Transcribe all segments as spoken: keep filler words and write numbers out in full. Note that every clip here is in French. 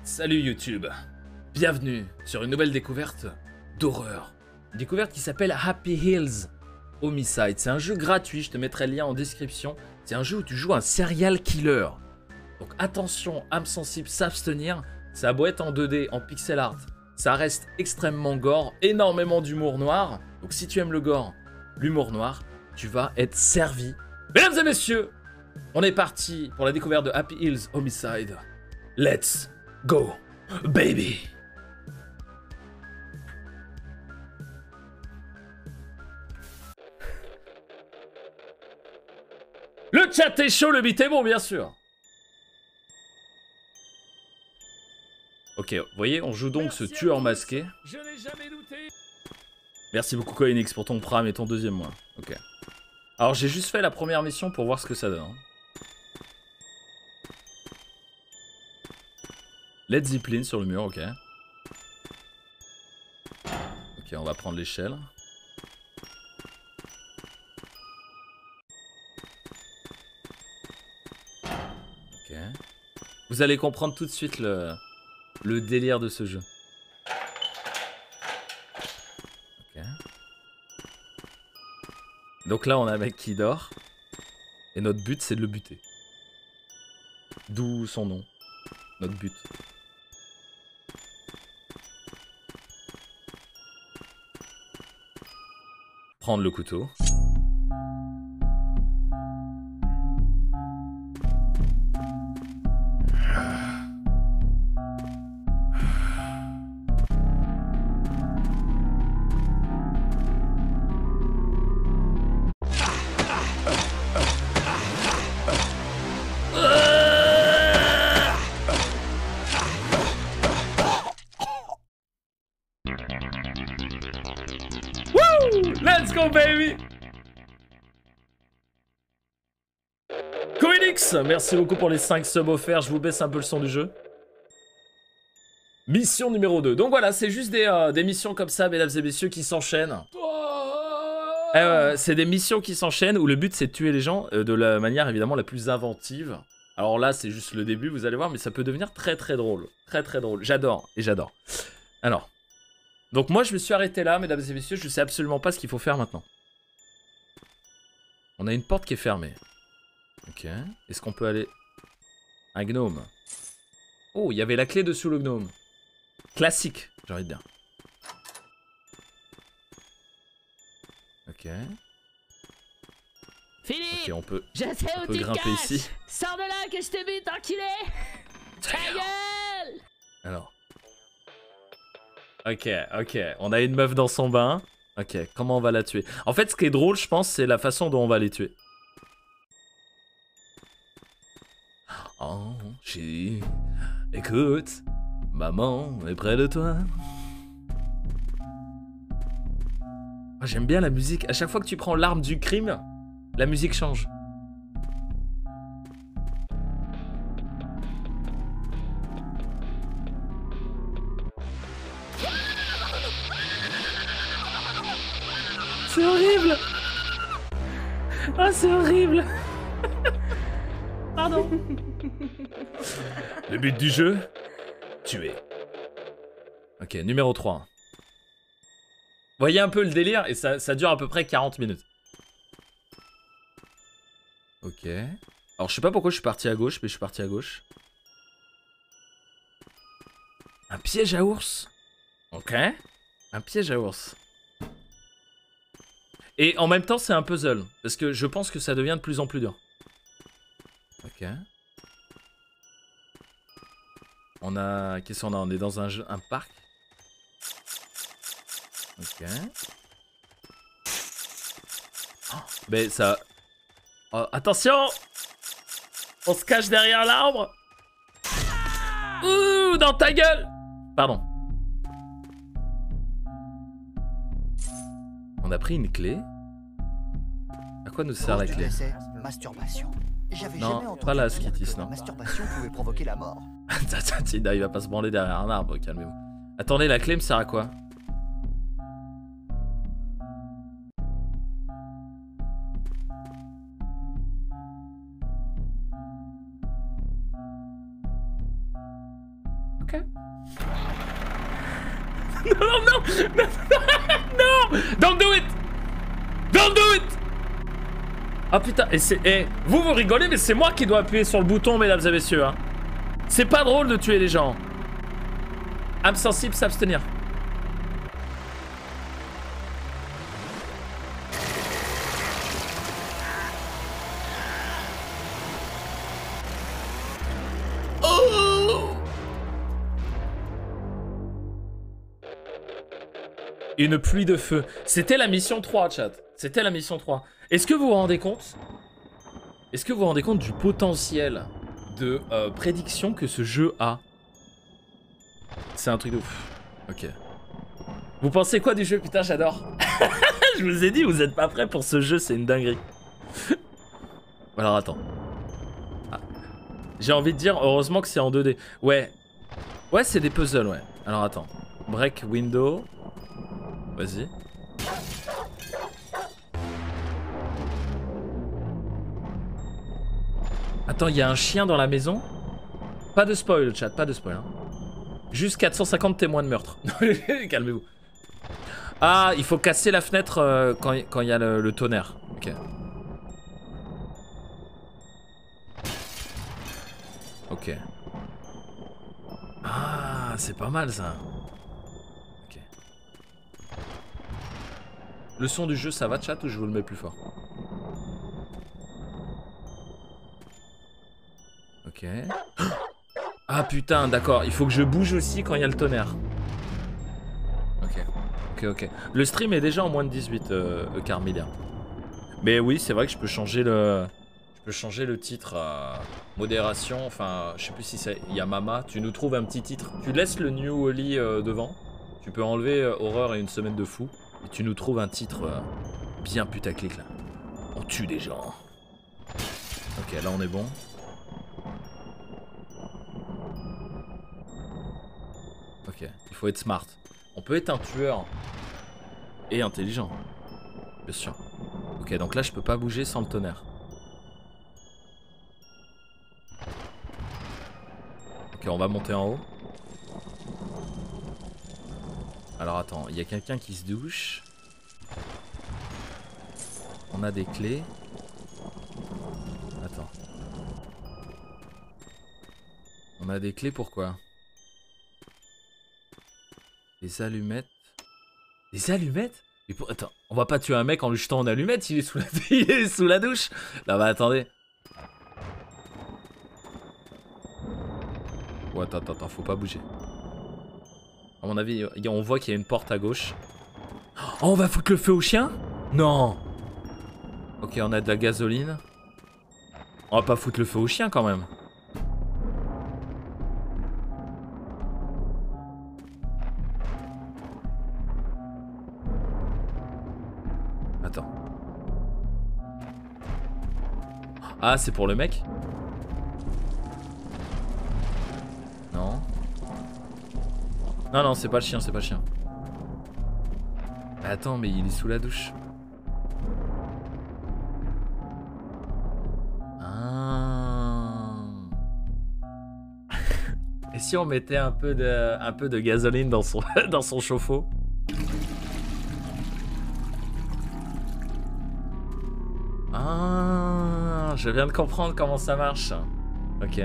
Salut YouTube, bienvenue sur une nouvelle découverte d'horreur. Une découverte qui s'appelle Happy Hills Homicide. C'est un jeu gratuit, je te mettrai le lien en description. C'est un jeu où tu joues un serial killer. Donc attention, âme sensible, s'abstenir. Ça a beau être en deux D, en pixel art, ça reste extrêmement gore, énormément d'humour noir. Donc si tu aimes le gore, l'humour noir, tu vas être servi. Mesdames et messieurs, on est parti pour la découverte de Happy Hills Homicide. Let's go, baby! Le chat est chaud, le beat est bon, bien sûr. Ok, vous voyez, on joue donc Merci ce tueur masqué. Je n'ai jamais douté. Merci beaucoup, Coenix, pour ton prime et ton deuxième mois. Ok. Alors, j'ai juste fait la première mission pour voir ce que ça donne. Let's zipline sur le mur, ok. Ok, on va prendre l'échelle. Ok. Vous allez comprendre tout de suite le, le délire de ce jeu. Ok. Donc là, on a un mec qui dort. Et notre but, c'est de le buter. D'où son nom. Notre but. Prendre le couteau. Let's go, baby! Coenix, merci beaucoup pour les cinq subs offerts. Je vous baisse un peu le son du jeu. Mission numéro deux. Donc voilà, c'est juste des, euh, des missions comme ça, mesdames et messieurs, qui s'enchaînent. Euh, c'est des missions qui s'enchaînent où le but c'est de tuer les gens euh, de la manière évidemment la plus inventive. Alors là, c'est juste le début, vous allez voir, mais ça peut devenir très très drôle. Très très drôle. J'adore, et j'adore. Alors. Donc moi je me suis arrêté là, mesdames et messieurs, je sais absolument pas ce qu'il faut faire maintenant. On a une porte qui est fermée. Ok. Est-ce qu'on peut aller... Un gnome. Oh, il y avait la clé dessous le gnome. Classique, j'ai envie de dire. Ok. Philippe, ok, on peut, je sais on où peut tu grimper te caches. ici. Sors de là que je te bute, enculé. Ta gueule. Alors. Ok, ok. On a une meuf dans son bain. Ok, comment on va la tuer? En fait, ce qui est drôle, je pense, c'est la façon dont on va les tuer. Oh, chérie, écoute, maman est près de toi. Oh, j'aime bien la musique. À chaque fois que tu prends l'arme du crime, la musique change. C'est horrible. Ah, oh, c'est horrible. Pardon. Le but du jeu, tuer. Ok, numéro trois. Voyez un peu le délire, et ça, ça dure à peu près quarante minutes. Ok. Alors, je sais pas pourquoi je suis parti à gauche, mais je suis parti à gauche. Un piège à ours. Ok. Un piège à ours. Et en même temps, c'est un puzzle. Parce que je pense que ça devient de plus en plus dur. Ok. On a... Qu'est-ce qu'on a? On est dans un, jeu... un parc. Ok. Oh, mais ça... Oh, attention! On se cache derrière l'arbre. Ouh, dans ta gueule! Pardon. On a pris une clé. À quoi nous sert la clé? Masturbation. Non, pas la skitis, non. La masturbation pouvait provoquer la mort. Il va pas se branler derrière un arbre, calmez-vous. Attendez, la clé me sert à quoi? Ok. Non, non, non, non, don't do it, don't do it. Ah putain, et c'est, et vous vous rigolez, mais c'est moi qui dois appuyer sur le bouton, mesdames et messieurs. Hein. C'est pas drôle de tuer les gens. Âme sensible, s'abstenir. Une pluie de feu. C'était la mission trois, chat. C'était la mission trois. Est-ce que vous vous rendez compte Est-ce que vous vous rendez compte du potentiel de euh, prédiction que ce jeu a? C'est un truc de ouf. Ok. Vous pensez quoi du jeu? Putain, j'adore. Je vous ai dit, vous êtes pas prêts pour ce jeu, c'est une dinguerie. Alors, attends. Ah. J'ai envie de dire, heureusement que c'est en deux D. Ouais. Ouais, c'est des puzzles, ouais. Alors, attends. Break window... Vas-y. Attends, il y a un chien dans la maison? Pas de spoil, le chat, pas de spoil. Hein. Juste quatre cent cinquante témoins de meurtre. Calmez-vous. Ah, il faut casser la fenêtre euh, quand il quand y a le, le tonnerre. Ok. Ok. Ah, c'est pas mal ça. Le son du jeu, ça va, chat, ou je vous le mets plus fort? Ok. Ah putain, d'accord. Il faut que je bouge aussi quand il y a le tonnerre. Ok. Ok, ok. Le stream est déjà en moins de dix-huit, euh, Carmilia. Mais oui, c'est vrai que je peux changer le... Je peux changer le titre à modération. Enfin, je sais plus si c'est... Il y a Mama. Tu nous trouves un petit titre. Tu laisses le New Oli euh, devant. Tu peux enlever euh, Horreur et une semaine de fou. Et tu nous trouves un titre euh, bien putaclic là. On tue des gens. Ok, là on est bon. Ok, il faut être smart. On peut être un tueur et intelligent. Bien sûr. Ok, donc là je peux pas bouger sans le tonnerre. Ok, on va monter en haut. Alors attends, il y a quelqu'un qui se douche. On a des clés. Attends. On a des clés pourquoi? Des allumettes. Des allumettes? Mais pour... Attends, on va pas tuer un mec en lui jetant une allumette, il est sous la, il est sous la douche. Là bah attendez. Oh, attends, attends, attends, faut pas bouger. À mon avis, on voit qu'il y a une porte à gauche. Oh, on va foutre le feu au chien? Non. Ok, on a de la gasoline. On va pas foutre le feu au chien quand même. Attends. Ah, c'est pour le mec? Non. Non, non, c'est pas le chien, c'est pas le chien. Attends, mais il est sous la douche. Ah. Et si on mettait un peu de, un peu de gasoline dans son, dans son chauffe-eau? Ah, je viens de comprendre comment ça marche. Ok.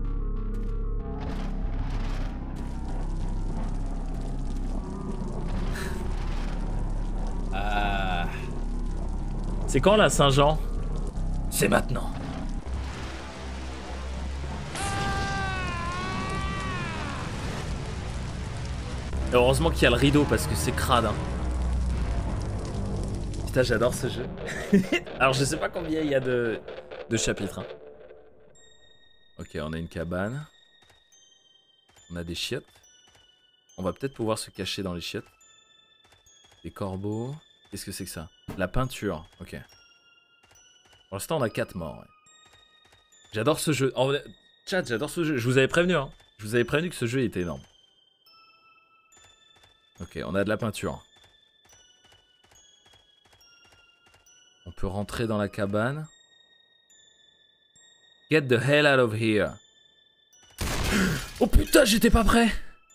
euh... C'est quand la Saint-Jean? C'est maintenant. Heureusement qu'il y a le rideau parce que c'est crade. Hein. Putain, j'adore ce jeu. Alors, je sais pas combien il y a de, de chapitres. Hein. Ok, on a une cabane. On a des chiottes. On va peut-être pouvoir se cacher dans les chiottes. Des corbeaux. Qu'est-ce que c'est que ça? La peinture. Ok. Pour l'instant, on a quatre morts. Ouais. J'adore ce jeu. Oh, chat, j'adore ce jeu. Je vous avais prévenu. Hein. Je vous avais prévenu que ce jeu était énorme. Ok, on a de la peinture. On peut rentrer dans la cabane. Get the hell out of here. Oh putain, j'étais pas prêt.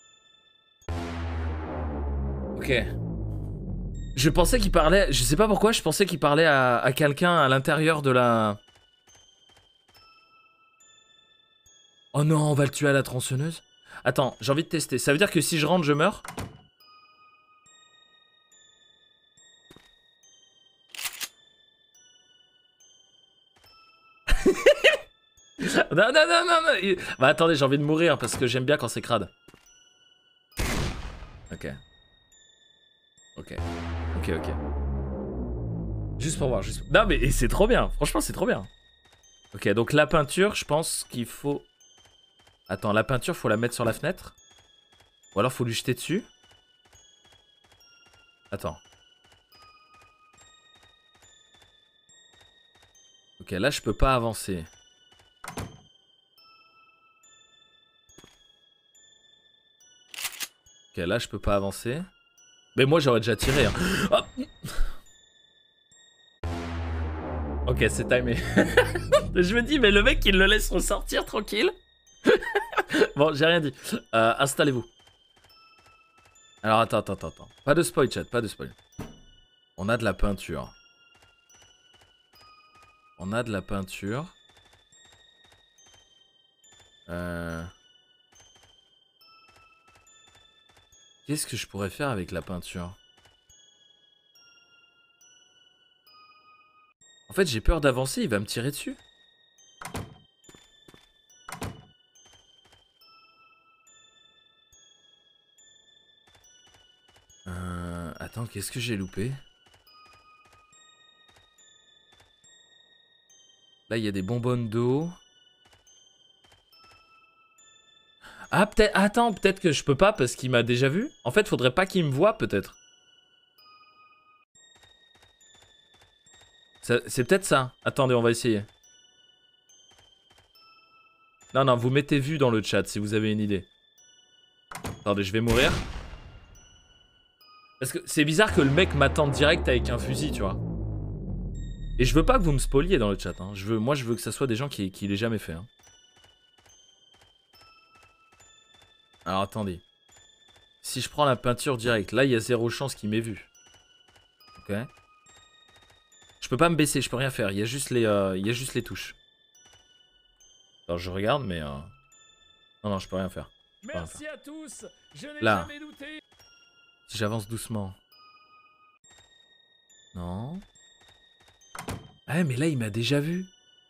Ok. Je pensais qu'il parlait... Je sais pas pourquoi, je pensais qu'il parlait à, à quelqu'un à l'intérieur de la... Oh non, on va le tuer à la tronçonneuse. Attends, j'ai envie de tester. Ça veut dire que si je rentre, je meurs? Non, non, non, non, non. Bah attendez, j'ai envie de mourir parce que j'aime bien quand c'est crade. Ok. Ok. Ok, ok. Juste pour voir, juste... Non mais c'est trop bien, franchement c'est trop bien. Ok, donc la peinture, je pense qu'il faut... Attends, la peinture, faut la mettre sur la fenêtre? Ou alors faut lui jeter dessus? Attends. Ok, là je peux pas avancer. Ok, là je peux pas avancer. Mais moi j'aurais déjà tiré. Hein. Oh. Ok, c'est timé. Je me dis, mais le mec il le laisse ressortir tranquille. Bon, j'ai rien dit. Euh, Installez-vous. Alors attends, attends, attends, attends. Pas de spoil, chat, pas de spoil. On a de la peinture. On a de la peinture. Euh... Qu'est-ce que je pourrais faire avec la peinture? En fait, j'ai peur d'avancer, il va me tirer dessus. Euh... Attends, qu'est-ce que j'ai loupé? Là, il y a des bonbonnes d'eau. Ah, peut-être... Attends, peut-être que je peux pas parce qu'il m'a déjà vu. En fait, faudrait pas qu'il me voie, peut-être. C'est peut-être ça. Attendez, on va essayer. Non, non, vous mettez vu dans le chat si vous avez une idée. Attendez, je vais mourir. Parce que c'est bizarre que le mec m'attende direct avec un fusil, tu vois. Et je veux pas que vous me spoliez dans le chat. Hein. Je veux, moi, je veux que ça soit des gens qui, qui l'aient jamais fait. Hein. Alors, attendez. Si je prends la peinture direct, là, il y a zéro chance qu'il m'ait vu. Ok. Je peux pas me baisser, je peux rien faire. Il y a juste les, euh, il y a juste les touches. Alors, je regarde, mais... Euh... Non, non, je peux rien faire. Je peux Merci rien faire. à tous. Je n'ai Là. jamais douté. Si j'avance doucement. Non. Ah, mais là, il m'a déjà vu.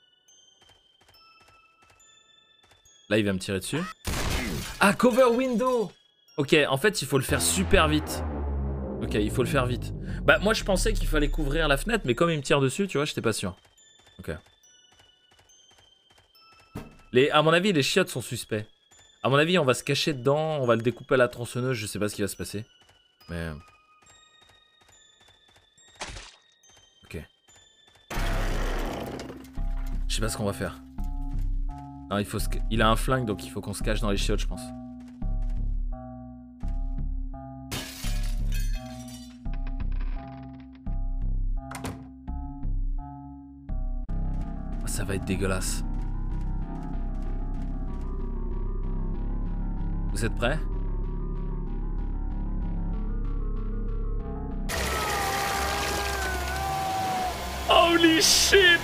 Là, il va me tirer dessus. Ah, cover window. Ok, en fait, il faut le faire super vite. Ok, il faut le faire vite. Bah, moi, je pensais qu'il fallait couvrir la fenêtre, mais comme il me tire dessus, tu vois, j'étais pas sûr. Ok. Les, à mon avis, les chiottes sont suspects. À mon avis, on va se cacher dedans, on va le découper à la tronçonneuse, je sais pas ce qui va se passer. Mais... Ok. Je sais pas ce qu'on va faire. Non, il faut se... Il a un flingue, donc il faut qu'on se cache dans les chiottes, je pense. Oh, ça va être dégueulasse. Vous êtes prêts? Holy shit!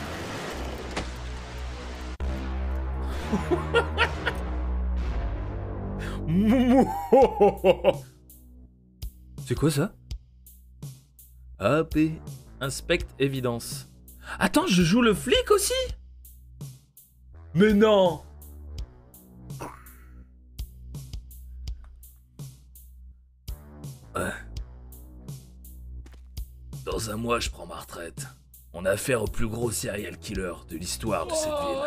C'est quoi ça? A P. Inspect évidence. Attends, je joue le flic aussi? Mais non! Ouais. Dans un mois, je prends ma retraite. On a affaire au plus gros serial killer de l'histoire de cette ville.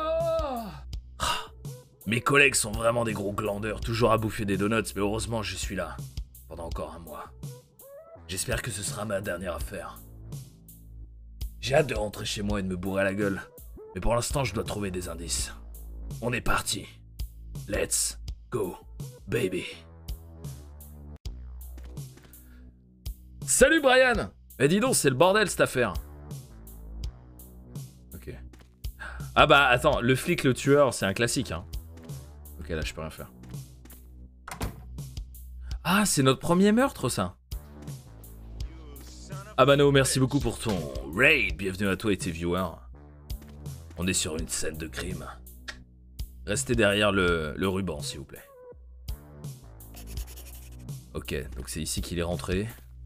Mes collègues sont vraiment des gros glandeurs, toujours à bouffer des donuts, mais heureusement je suis là, pendant encore un mois. J'espère que ce sera ma dernière affaire. J'ai hâte de rentrer chez moi et de me bourrer la gueule, mais pour l'instant je dois trouver des indices. On est parti. Let's go, baby. Salut Brian! Eh dis donc, c'est le bordel cette affaire. Ok. Ah bah attends, le flic, le tueur, c'est un classique, hein. Ok, là, je peux rien faire. Ah, c'est notre premier meurtre, ça. Amano, merci beaucoup pour ton raid. Bienvenue à toi et tes viewers. On est sur une scène de crime. Restez derrière le, le ruban, s'il vous plaît. Ok, donc c'est ici qu'il est rentré.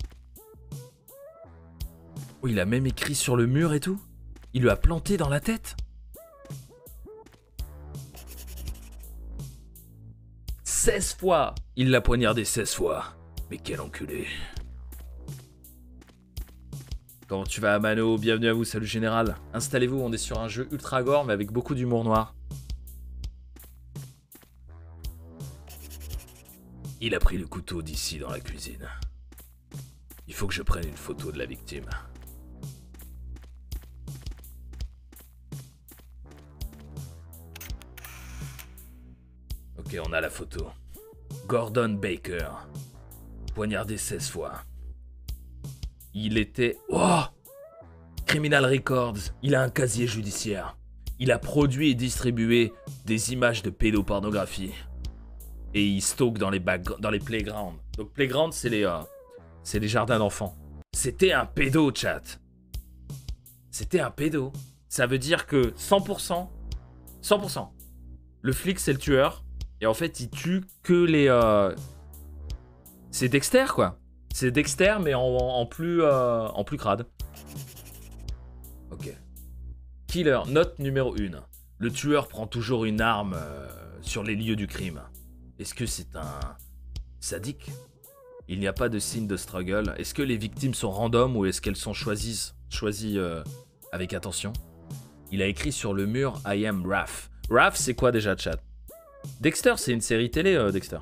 Oh, il a même écrit sur le mur et tout. Il lui a planté dans la tête. seize fois. Il l'a poignardé seize fois. Mais quel enculé. Comment tu vas, Amano? Bienvenue à vous, salut général. Installez-vous, on est sur un jeu ultra gore mais avec beaucoup d'humour noir. Il a pris le couteau d'ici dans la cuisine. Il faut que je prenne une photo de la victime. Ok, on a la photo. Gordon Baker. Poignardé seize fois. Il était... Oh! Criminal Records. Il a un casier judiciaire. Il a produit et distribué des images de pédopornographie. Et il stocke dans les, dans les playgrounds. Donc playground, c'est les, euh, c'est les jardins d'enfants. C'était un pédo, chat. C'était un pédo. Ça veut dire que cent pour cent, cent pour cent, le flic, c'est le tueur. Et en fait, il tue que les... Euh... C'est Dexter, quoi. C'est Dexter, mais en, en, plus, euh, en plus crade. Ok. Killer, note numéro un. Le tueur prend toujours une arme euh, sur les lieux du crime. Est-ce que c'est un sadique? Il n'y a pas de signe de struggle. Est-ce que les victimes sont random ou est-ce qu'elles sont choisies, choisies euh, avec attention? Il a écrit sur le mur « I am Raph ». Raph, c'est quoi déjà, chat? Dexter, c'est une série télé, euh, Dexter.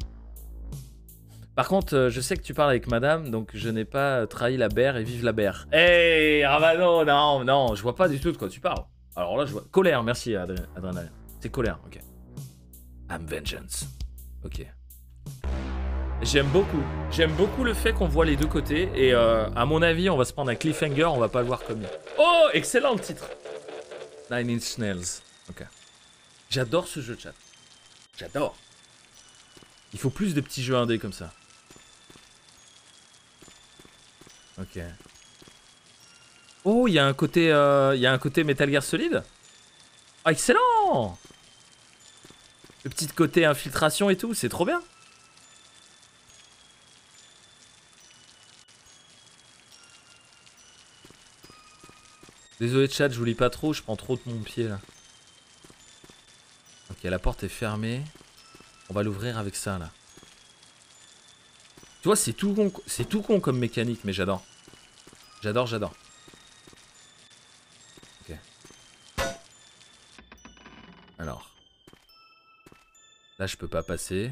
Par contre, euh, je sais que tu parles avec madame, donc je n'ai pas trahi la bear et vive la bear. Hey, Ravano, non, non, je vois pas du tout de quoi tu parles. Alors là, je vois... Colère, merci, Adrien. C'est colère, ok. I'm vengeance. Ok. J'aime beaucoup. J'aime beaucoup le fait qu'on voit les deux côtés. Et euh, à mon avis, on va se prendre un cliffhanger, on va pas le voir comme... Oh, excellent le titre. Nine Inch Nails. Ok. J'adore ce jeu, chat. J'adore. Il faut plus de petits jeux indés comme ça. Ok. Oh, il y a un côté, euh, il y a un côté Metal Gear Solid. Ah, excellent. Le petit côté infiltration et tout, c'est trop bien. Désolé chat, je vous lis pas trop, je prends trop de mon pied là. Ok, la porte est fermée. On va l'ouvrir avec ça là. Tu vois, c'est tout con, c'est tout con comme mécanique, mais j'adore. J'adore, j'adore. Ok. Alors. Là, je peux pas passer.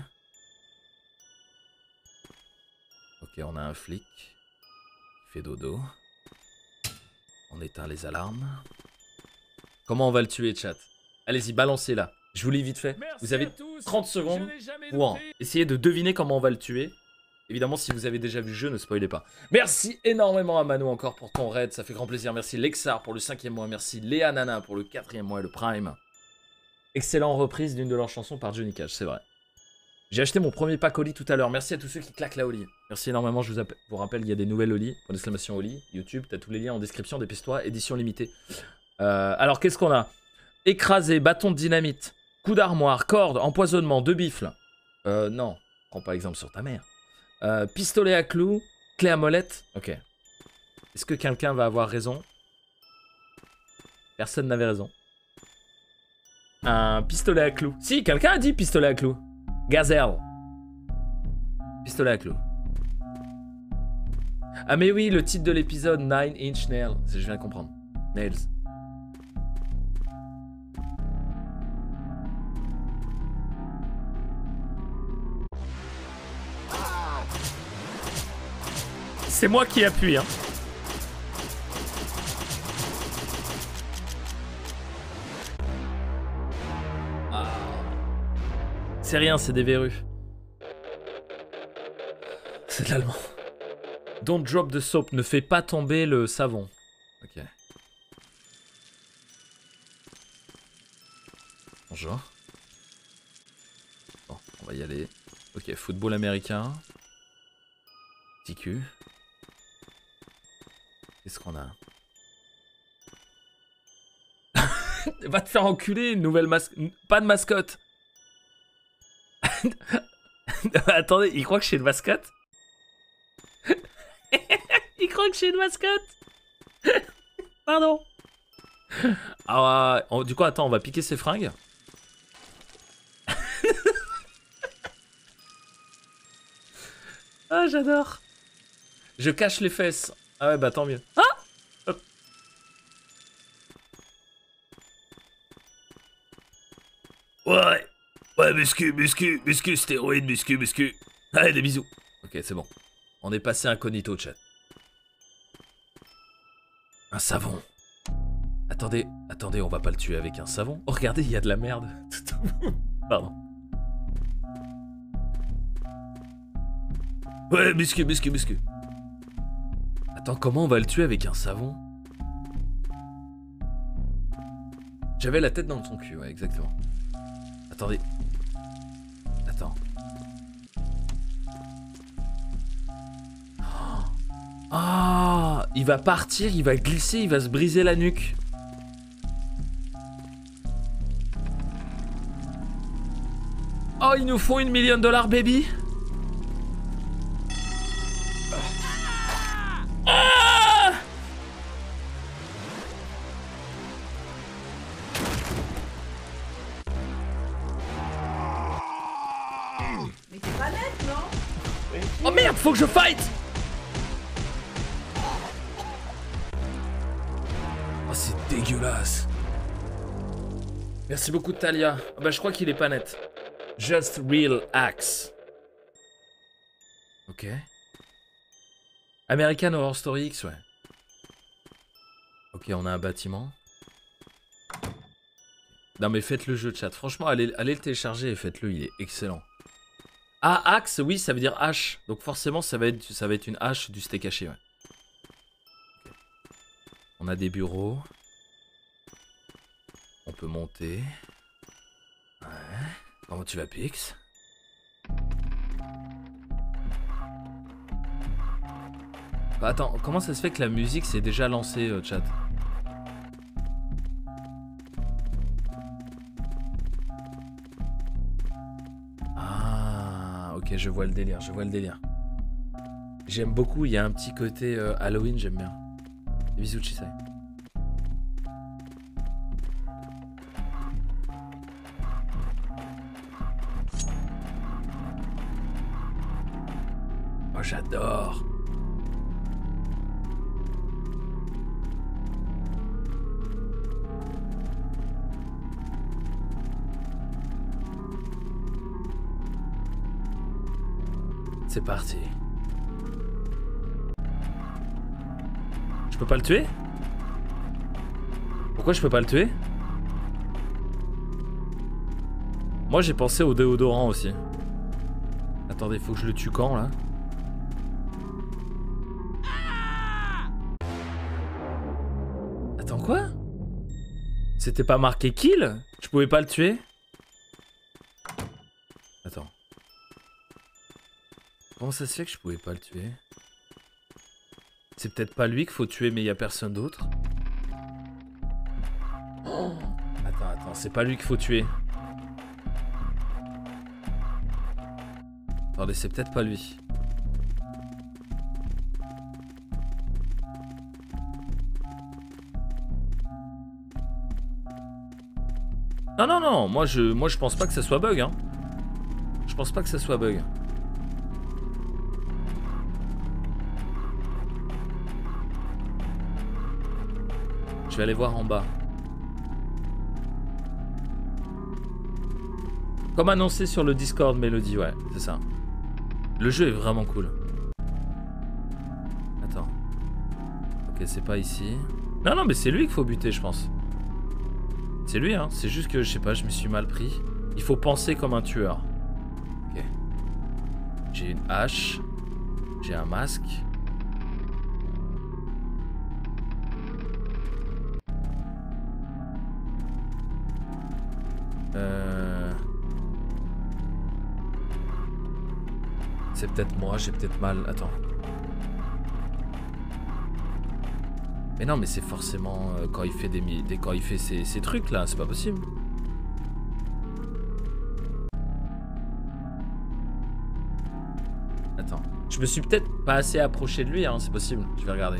Ok, on a un flic qui fait dodo. On éteint les alarmes. Comment on va le tuer, chat? Allez-y, balancez là. Je vous lis vite fait. Merci, vous avez trente secondes pour essayer de deviner comment on va le tuer. Évidemment, si vous avez déjà vu le jeu, ne spoilez pas. Merci énormément à Manu encore pour ton raid. Ça fait grand plaisir. Merci Lexar pour le cinquième mois. Merci Léa Nana pour le quatrième mois et le Prime. Excellente reprise d'une de leurs chansons par Johnny Cash, c'est vrai. J'ai acheté mon premier pack Oli tout à l'heure. Merci à tous ceux qui claquent la Oli. Merci énormément. Je vous, vous rappelle, il y a des nouvelles Oli. Pour l'exclamation Oli. YouTube, t'as tous les liens en description. Dépêche-toi. Édition limitée. Euh, alors, qu'est-ce qu'on a? Écrasé, bâton de dynamite, coup d'armoire, corde, empoisonnement, deux bifles. Euh, non. Prends pas exemple sur ta mère. Euh, pistolet à clous, clé à molette. Ok. Est-ce que quelqu'un va avoir raison? Personne n'avait raison. Un pistolet à clous. Si, quelqu'un a dit pistolet à clous. Gazelle. Pistolet à clous. Ah mais oui, le titre de l'épisode, Nine Inch Nails. Je viens de comprendre. Nails. C'est moi qui appuie, hein. Ah. C'est rien, c'est des verrues. C'est de l'allemand. Don't drop the soap, ne fais pas tomber le savon. Ok. Bonjour. On va y aller. Ok, football américain. Petit cul. Qu'est-ce qu'on a? Va te faire enculer, une nouvelle mascotte. Pas de mascotte. Attendez, il croit que je suis une mascotte? Il croit que je suis une mascotte? Pardon. Ah, ouais, du coup, attends, on va piquer ses fringues. Ah, j'adore. Je cache les fesses. Ah ouais, bah tant mieux. Ah! Hop. Ouais. Ouais, muscu, muscu, muscu, stéroïde, muscu, muscu. Allez, des bisous. Ok, c'est bon. On est passé incognito, chat. Un savon. Attendez, attendez, on va pas le tuer avec un savon. Oh, regardez, il y a de la merde. Pardon. Ouais, muscu, muscu, muscu. Attends, comment on va le tuer avec un savon? J'avais la tête dans son cul, ouais, exactement. Attendez. Attends. Ah, il va partir, il va glisser, il va se briser la nuque. Oh, ils nous font une million de dollars, baby. Ah! Mais t'es pas net, non? Oh merde, faut que je fight. Oh, c'est dégueulasse. Merci beaucoup, Talia. Ah bah, je crois qu'il est pas net. Just Real Axe. Ok. American Horror Story X, ouais. Ok, on a un bâtiment. Non mais faites le jeu, chat. Franchement, allez, allez le télécharger et faites-le, il est excellent. Ah, axe, oui, ça veut dire hache. Donc forcément, ça va être, ça va être une hache du steak haché, ouais. Okay. On a des bureaux. On peut monter. Ouais. Comment tu vas, Pix? Bah, attends, comment ça se fait que la musique s'est déjà lancée, euh, chat? Ah, ok, je vois le délire, je vois le délire. J'aime beaucoup, il y a un petit côté euh, Halloween, j'aime bien. Bisous, Chisai. Oh, j'adore. C'est parti. Je peux pas le tuer? Pourquoi je peux pas le tuer? Moi j'ai pensé au déodorant aussi. Attendez, faut que je le tue quand là? Attends, quoi? C'était pas marqué kill? Je pouvais pas le tuer? Attends. Comment ça se fait que je pouvais pas le tuer? C'est peut-être pas lui qu'il faut tuer, mais il y a personne d'autre. Oh, attends, attends, c'est pas lui qu'il faut tuer. Attendez, c'est peut-être pas lui. Non, non, non, moi je, moi je pense pas que ça soit bug, hein. Je pense pas que ça soit bug. Je vais aller voir en bas. Comme annoncé sur le Discord Mélodie, ouais, c'est ça. Le jeu est vraiment cool. Attends. Ok, c'est pas ici. Non, non, mais c'est lui qu'il faut buter, je pense. C'est lui, hein. C'est juste que, je sais pas, je me suis mal pris. Il faut penser comme un tueur. Ok. J'ai une hache. J'ai un masque. Euh... C'est peut-être moi, j'ai peut-être mal. Attends. Mais non, mais c'est forcément euh, quand il fait des, des quand il fait ces, ces trucs là, c'est pas possible. Attends, je me suis peut-être pas assez approché de lui, hein, c'est possible. Je vais regarder.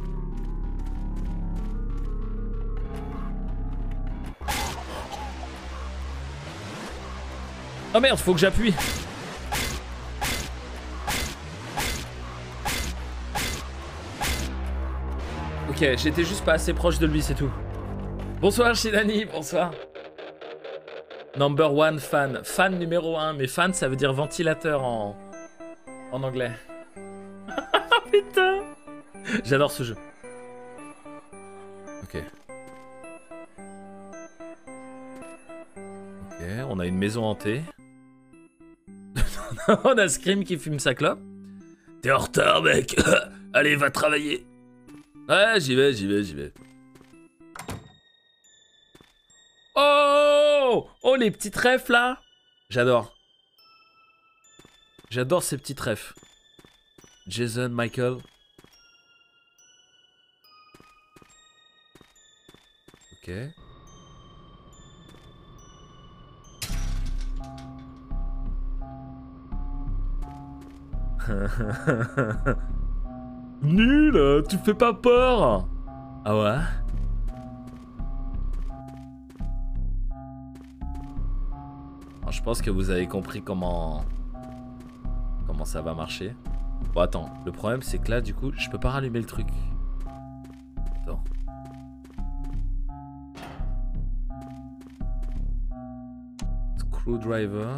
Oh merde, faut que j'appuie. Ok, j'étais juste pas assez proche de lui, c'est tout. Bonsoir Shilani, bonsoir. Number one fan. Fan numéro un, mais fan ça veut dire ventilateur en, en anglais. Putain. J'adore ce jeu. Ok. Ok, on a une maison hantée. On a Scream qui fume sa clope. T'es en retard mec. Allez va travailler. Ouais j'y vais, j'y vais, j'y vais. Oh oh les petits trèfles là. J'adore. J'adore ces petits trèfles. Jason, Michael. Ok. Nul, tu fais pas peur. Ah ouais? Alors, je pense que vous avez compris comment comment ça va marcher. Bon attends, le problème c'est que là du coup je peux pas rallumer le truc. Attends. Screwdriver.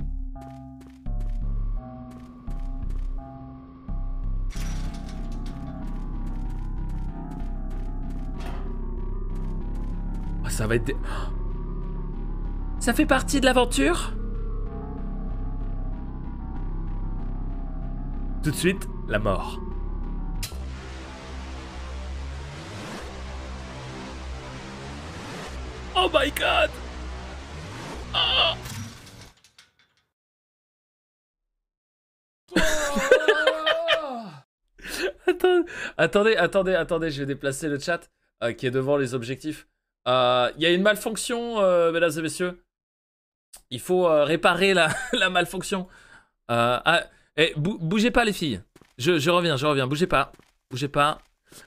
Oh, ça va être... Des... Ça fait partie de l'aventure? Tout de suite, la mort. Oh my god! Oh. Attends, attendez, attendez, attendez, je vais déplacer le chat euh, qui est devant les objectifs. Il euh, y a une malfonction, euh, mesdames et messieurs. Il faut euh, réparer la, la malfonction. Euh, ah, eh, bou bougez pas les filles. Je, je reviens, je reviens. Bougez pas. Bougez pas.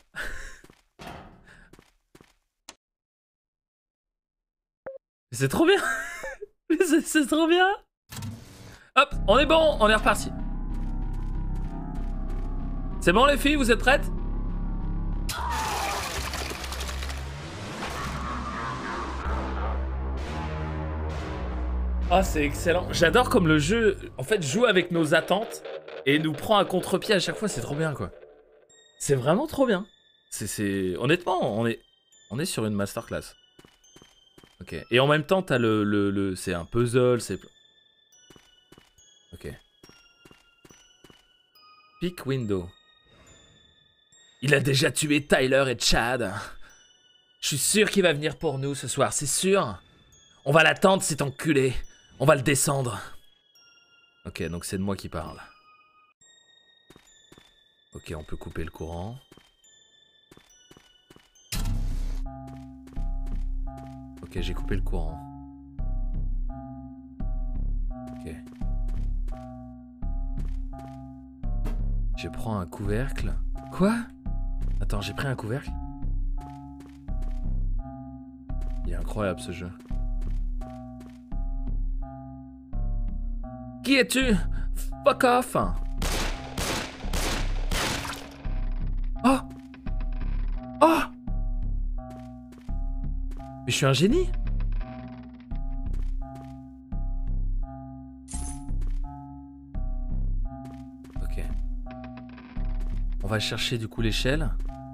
C'est trop bien. C'est trop bien. Hop, on est bon, on est reparti. C'est bon les filles, vous êtes prêtes? Ah, c'est excellent. J'adore comme le jeu, en fait, joue avec nos attentes et nous prend à contre-pied à chaque fois. C'est trop bien, quoi. C'est vraiment trop bien. C'est, honnêtement, on est, on est sur une masterclass. Ok. Et en même temps, t'as le, le, le... c'est un puzzle, c'est... Ok. Pick window. Il a déjà tué Tyler et Chad. Je suis sûr qu'il va venir pour nous ce soir, c'est sûr. On va l'attendre, cet enculé. On va le descendre. Ok, donc c'est de moi qui parle. Ok, on peut couper le courant. Ok, j'ai coupé le courant. Ok. Je prends un couvercle. Quoi? Attends, j'ai pris un couvercle? Il est incroyable ce jeu. Qui es-tu? Fuck off! Oh! Oh! Mais je suis un génie? Ok. On va chercher du coup l'échelle.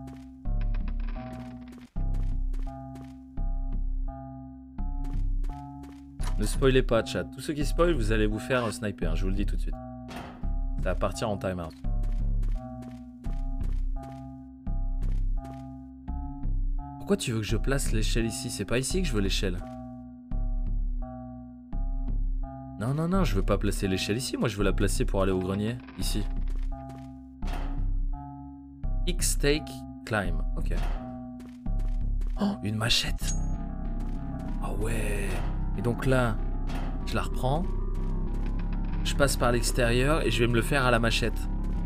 Ne spoilez pas, chat. Tous ceux qui spoilent, vous allez vous faire un sniper, hein, je vous le dis tout de suite. Ça va partir en timeout. Pourquoi tu veux que je place l'échelle ici? C'est pas ici que je veux l'échelle. Non, non, non, je veux pas placer l'échelle ici. Moi, je veux la placer pour aller au grenier. Ici. X-Stake Climb. Ok. Oh, une machette. Oh ouais. Et donc là, je la reprends. Je passe par l'extérieur et je vais me le faire à la machette.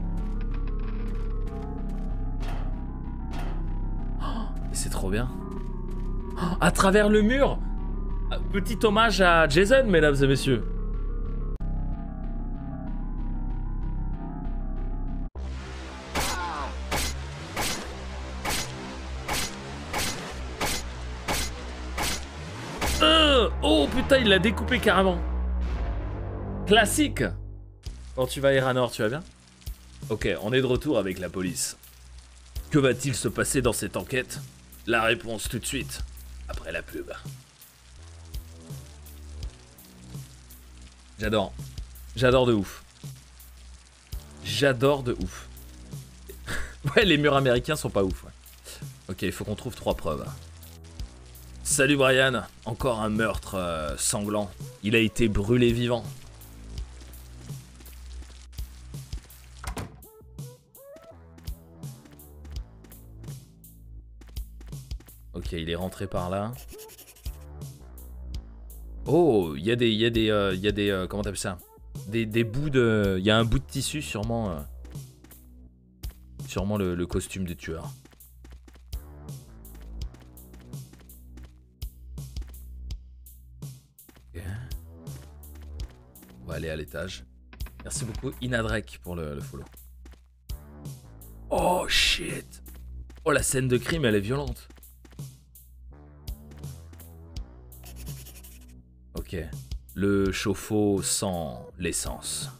Oh, et c'est trop bien. Oh, à travers le mur. Petit hommage à Jason, mesdames et messieurs. Euh, oh putain, il l'a découpé carrément. Classique. Quand tu vas à Eranor, tu vas bien? Ok, on est de retour avec la police. Que va-t-il se passer dans cette enquête? La réponse tout de suite, après la pub. J'adore. J'adore de ouf. J'adore de ouf. Ouais, les murs américains sont pas ouf. Ouais. Ok, il faut qu'on trouve trois preuves. Salut Brian. Encore un meurtre euh, sanglant. Il a été brûlé vivant. Ok, il est rentré par là. Oh, il y a des, il y a des, euh, il y a des, euh, comment t'appelles ça? Des, des bouts de, il y a un bout de tissu sûrement, euh, sûrement le, le costume du tueur. Okay. On va aller à l'étage. Merci beaucoup Inadrek pour le, le follow. Oh shit. Oh la scène de crime elle est violente. Ok. Le chauffe-eau sans l'essence.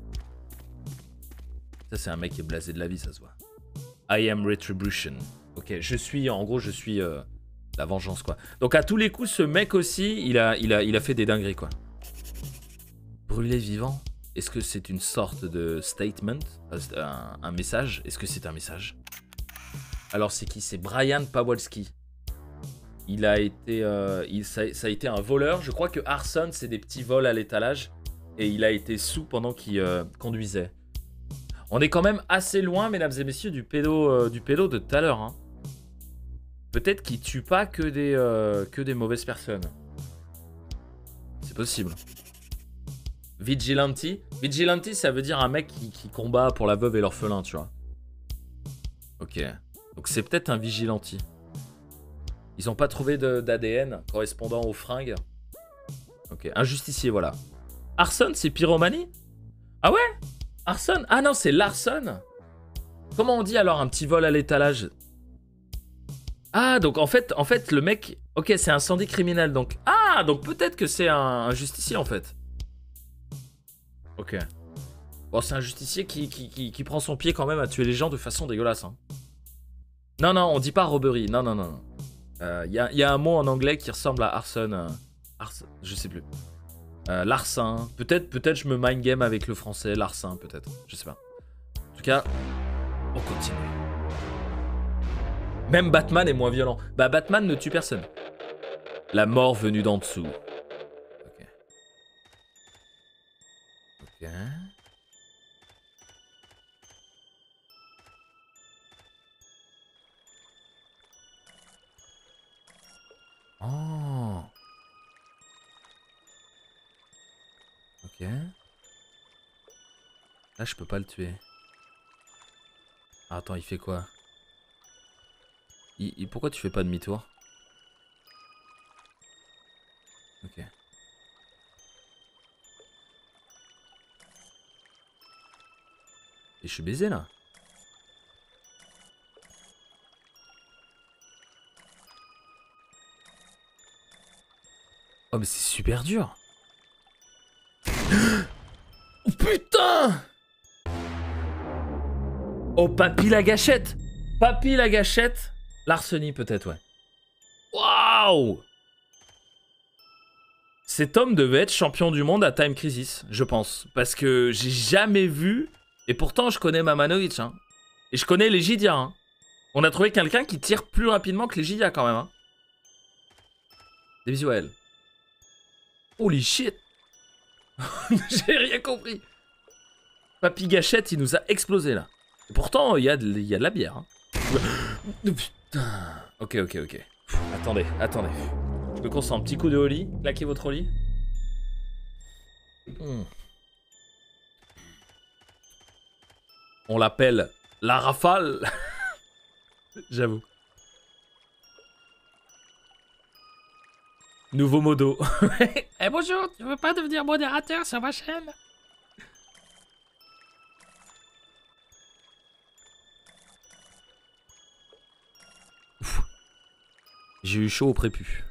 Ça, c'est un mec qui est blasé de la vie, ça se voit. I am retribution. Ok, je suis, en gros, je suis euh, la vengeance, quoi. Donc, à tous les coups, ce mec aussi, il a, il a, il a fait des dingueries, quoi. Brûlé vivant? Est-ce que c'est une sorte de statement? Un, un message? Est-ce que c'est un message? Alors, c'est qui? C'est Brian Pawlowski. Il a été, euh, il, ça, ça a été un voleur. Je crois que arson, c'est des petits vols à l'étalage. Et il a été sous pendant qu'il euh, conduisait. On est quand même assez loin, mesdames et messieurs, du pédo, euh, du pédo de tout à l'heure. Hein. Peut-être qu'il tue pas que des, euh, que des mauvaises personnes. C'est possible. Vigilante. Vigilante, ça veut dire un mec qui, qui combat pour la veuve et l'orphelin, tu vois. Ok. Donc c'est peut-être un vigilante. Ils n'ont pas trouvé d'A D N correspondant aux fringues. Ok, un justicier, voilà. Arson, c'est pyromanie? Ah ouais? Arson? Ah non, c'est l'arson. Comment on dit alors un petit vol à l'étalage? Ah, donc en fait, en fait, le mec... Ok, c'est incendie criminel, donc... Ah, donc peut-être que c'est un, un justicier, en fait. Ok. Bon, c'est un justicier qui, qui, qui, qui prend son pied quand même à tuer les gens de façon dégueulasse. Hein. Non, non, on dit pas robbery. Non, non, non, non. Il euh, y, y a un mot en anglais qui ressemble à arson. Euh, arson je sais plus. Euh, larcin. Peut-être peut-être je me mind game avec le français. Larcin, peut-être. Je sais pas. En tout cas, on continue. Même Batman est moins violent. Bah, Batman ne tue personne. La mort venue d'en dessous. Ok. Ok. Oh. Ok. Là, je peux pas le tuer. Ah, attends, il fait quoi? il, il, Pourquoi tu fais pas demi-tour? Ok. Et je suis baisé, là. Oh mais c'est super dur. Oh putain. Oh papy la gâchette. Papy la gâchette. Larcenie peut-être, ouais. Waouh. Cet homme devait être champion du monde à Time Crisis, je pense. Parce que j'ai jamais vu... Et pourtant je connais Mamanovic, hein. Et je connais les Lygia, hein. On a trouvé quelqu'un qui tire plus rapidement que les Lygia quand même, hein. Des bisous à elle. Holy shit. J'ai rien compris. Papy Gâchette, il nous a explosé là. Et pourtant, il y, y a de la bière. Hein. Putain. Ok, ok, ok. Attendez, attendez. Je me concentre. Petit coup de holly. Claquez votre holly. Hmm. On l'appelle la rafale. J'avoue. Nouveau modo. Eh bonjour, tu veux pas devenir modérateur sur ma chaîne? J'ai eu chaud au prépu.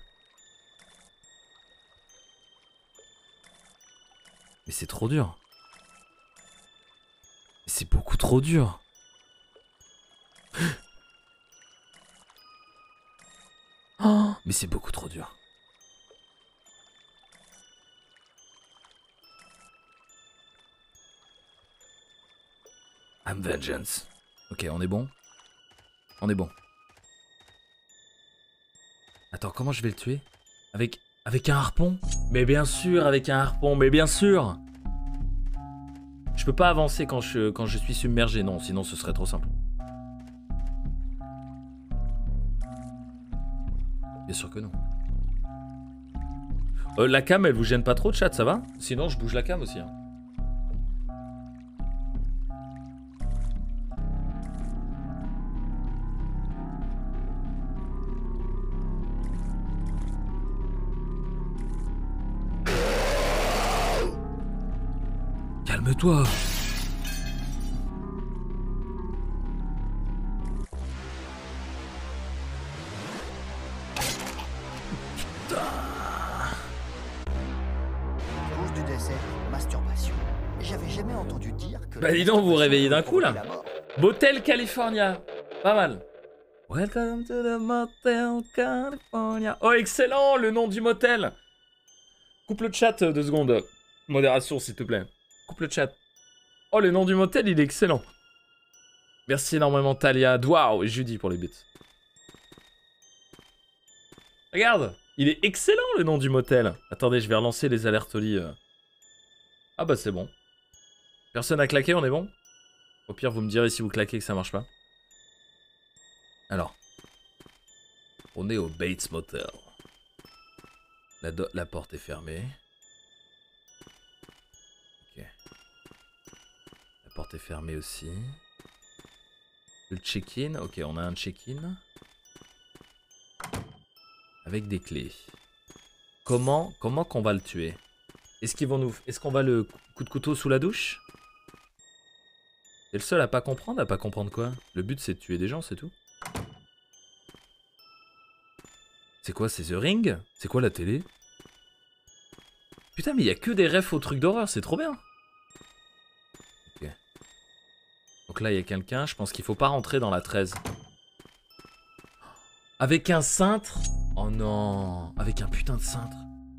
Mais c'est trop dur. C'est beaucoup trop dur. Oh, mais c'est beaucoup trop dur. I'm vengeance. Ok, on est bon. On est bon. Attends, comment je vais le tuer? Avec, avec un harpon? Mais bien sûr, avec un harpon, mais bien sûr. Je peux pas avancer quand je, quand je suis submergé, non, sinon ce serait trop simple. Bien sûr que non. Euh, la cam, elle vous gêne pas trop, chat, ça va? Sinon, je bouge la cam aussi. Hein. Calme-toi. Cause du décès, masturbation. J'avais jamais entendu dire que... Bah dis donc, vous vous réveillez d'un coup là. Motel California. Pas mal. Welcome to the Motel California. Oh excellent, le nom du motel. Coupe le chat deux secondes. Modération s'il te plaît. Coupe le chat. Oh, le nom du motel, il est excellent. Merci énormément, Talia, Waouh et Judy pour les bits. Regarde, il est excellent le nom du motel. Attendez, je vais relancer les alertes au lit. Ah bah c'est bon. Personne a claqué, on est bon? Au pire, vous me direz si vous claquez que ça marche pas. Alors. On est au Bates Motel. La, la porte est fermée. Ok. La porte est fermée aussi. Le check-in. Ok, on a un check-in. Avec des clés. Comment, comment qu'on va le tuer? Est-ce qu'ils vont nous, est-ce qu'on va le coup de couteau sous la douche? T'es le seul à pas comprendre, à pas comprendre quoi? Le but c'est de tuer des gens, c'est tout. C'est quoi, c'est The Ring? C'est quoi la télé? Putain, mais il y a que des refs au truc d'horreur, c'est trop bien. Ok. Donc là, il y a quelqu'un, je pense qu'il faut pas rentrer dans la treize. Avec un cintre? Oh non, avec un putain de cintre.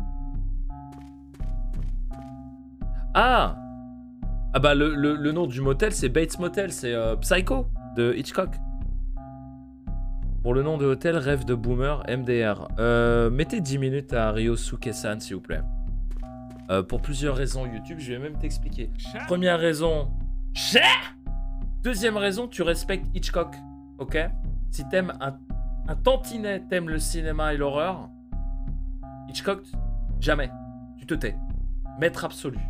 Ah! Ah bah le, le, le nom du motel c'est Bates Motel, c'est euh, Psycho de Hitchcock. Pour le nom de hôtel, rêve de boomer, M D R. Euh, mettez dix minutes à Ryosuke-san s'il vous plaît. Euh, pour plusieurs raisons YouTube, je vais même t'expliquer. Première raison, deuxième raison, tu respectes Hitchcock, ok? Si t'aimes un, un tantinet, t'aimes le cinéma et l'horreur, Hitchcock, jamais. Tu te tais. Maître absolu.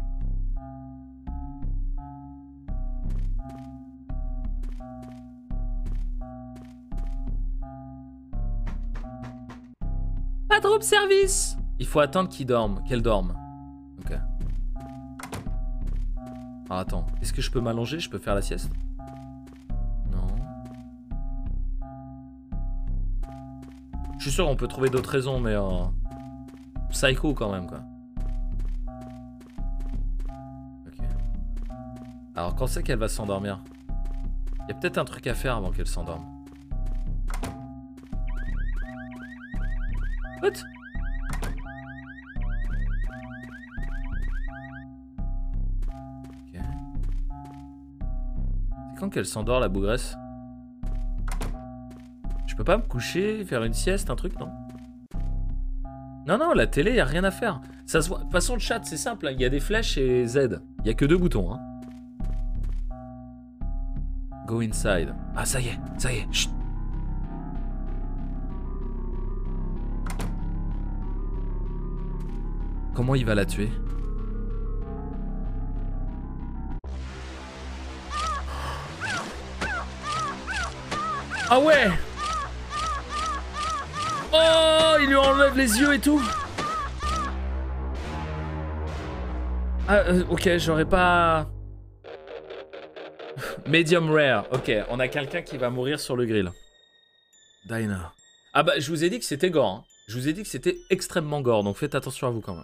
Pas de room service. Il faut attendre qu'il dorme, qu'elle dorme. Ok. Ah, attends, est-ce que je peux m'allonger? Je peux faire la sieste? Non. Je suis sûr qu'on peut trouver d'autres raisons, mais... Euh... Psycho quand même, quoi. Ok. Alors, quand c'est qu'elle va s'endormir? Il y a peut-être un truc à faire avant qu'elle s'endorme. What? Ok. C'est quand qu'elle s'endort, la bougresse? Je peux pas me coucher, faire une sieste, un truc, non? Non, non, la télé, y a rien à faire. Ça se voit. De toute façon, le chat, c'est simple. Il hein. y a des flèches et Z. Il y a que deux boutons. Hein. Go inside. Ah, ça y est, ça y est. Chut. Comment il va la tuer? Ah ouais! Oh, il lui enlève les yeux et tout. Ah, euh, ok, j'aurais pas... Medium rare. Ok, on a quelqu'un qui va mourir sur le grill. Dinah. Ah bah, je vous ai dit que c'était gore. Hein. Je vous ai dit que c'était extrêmement gore, donc faites attention à vous quand même.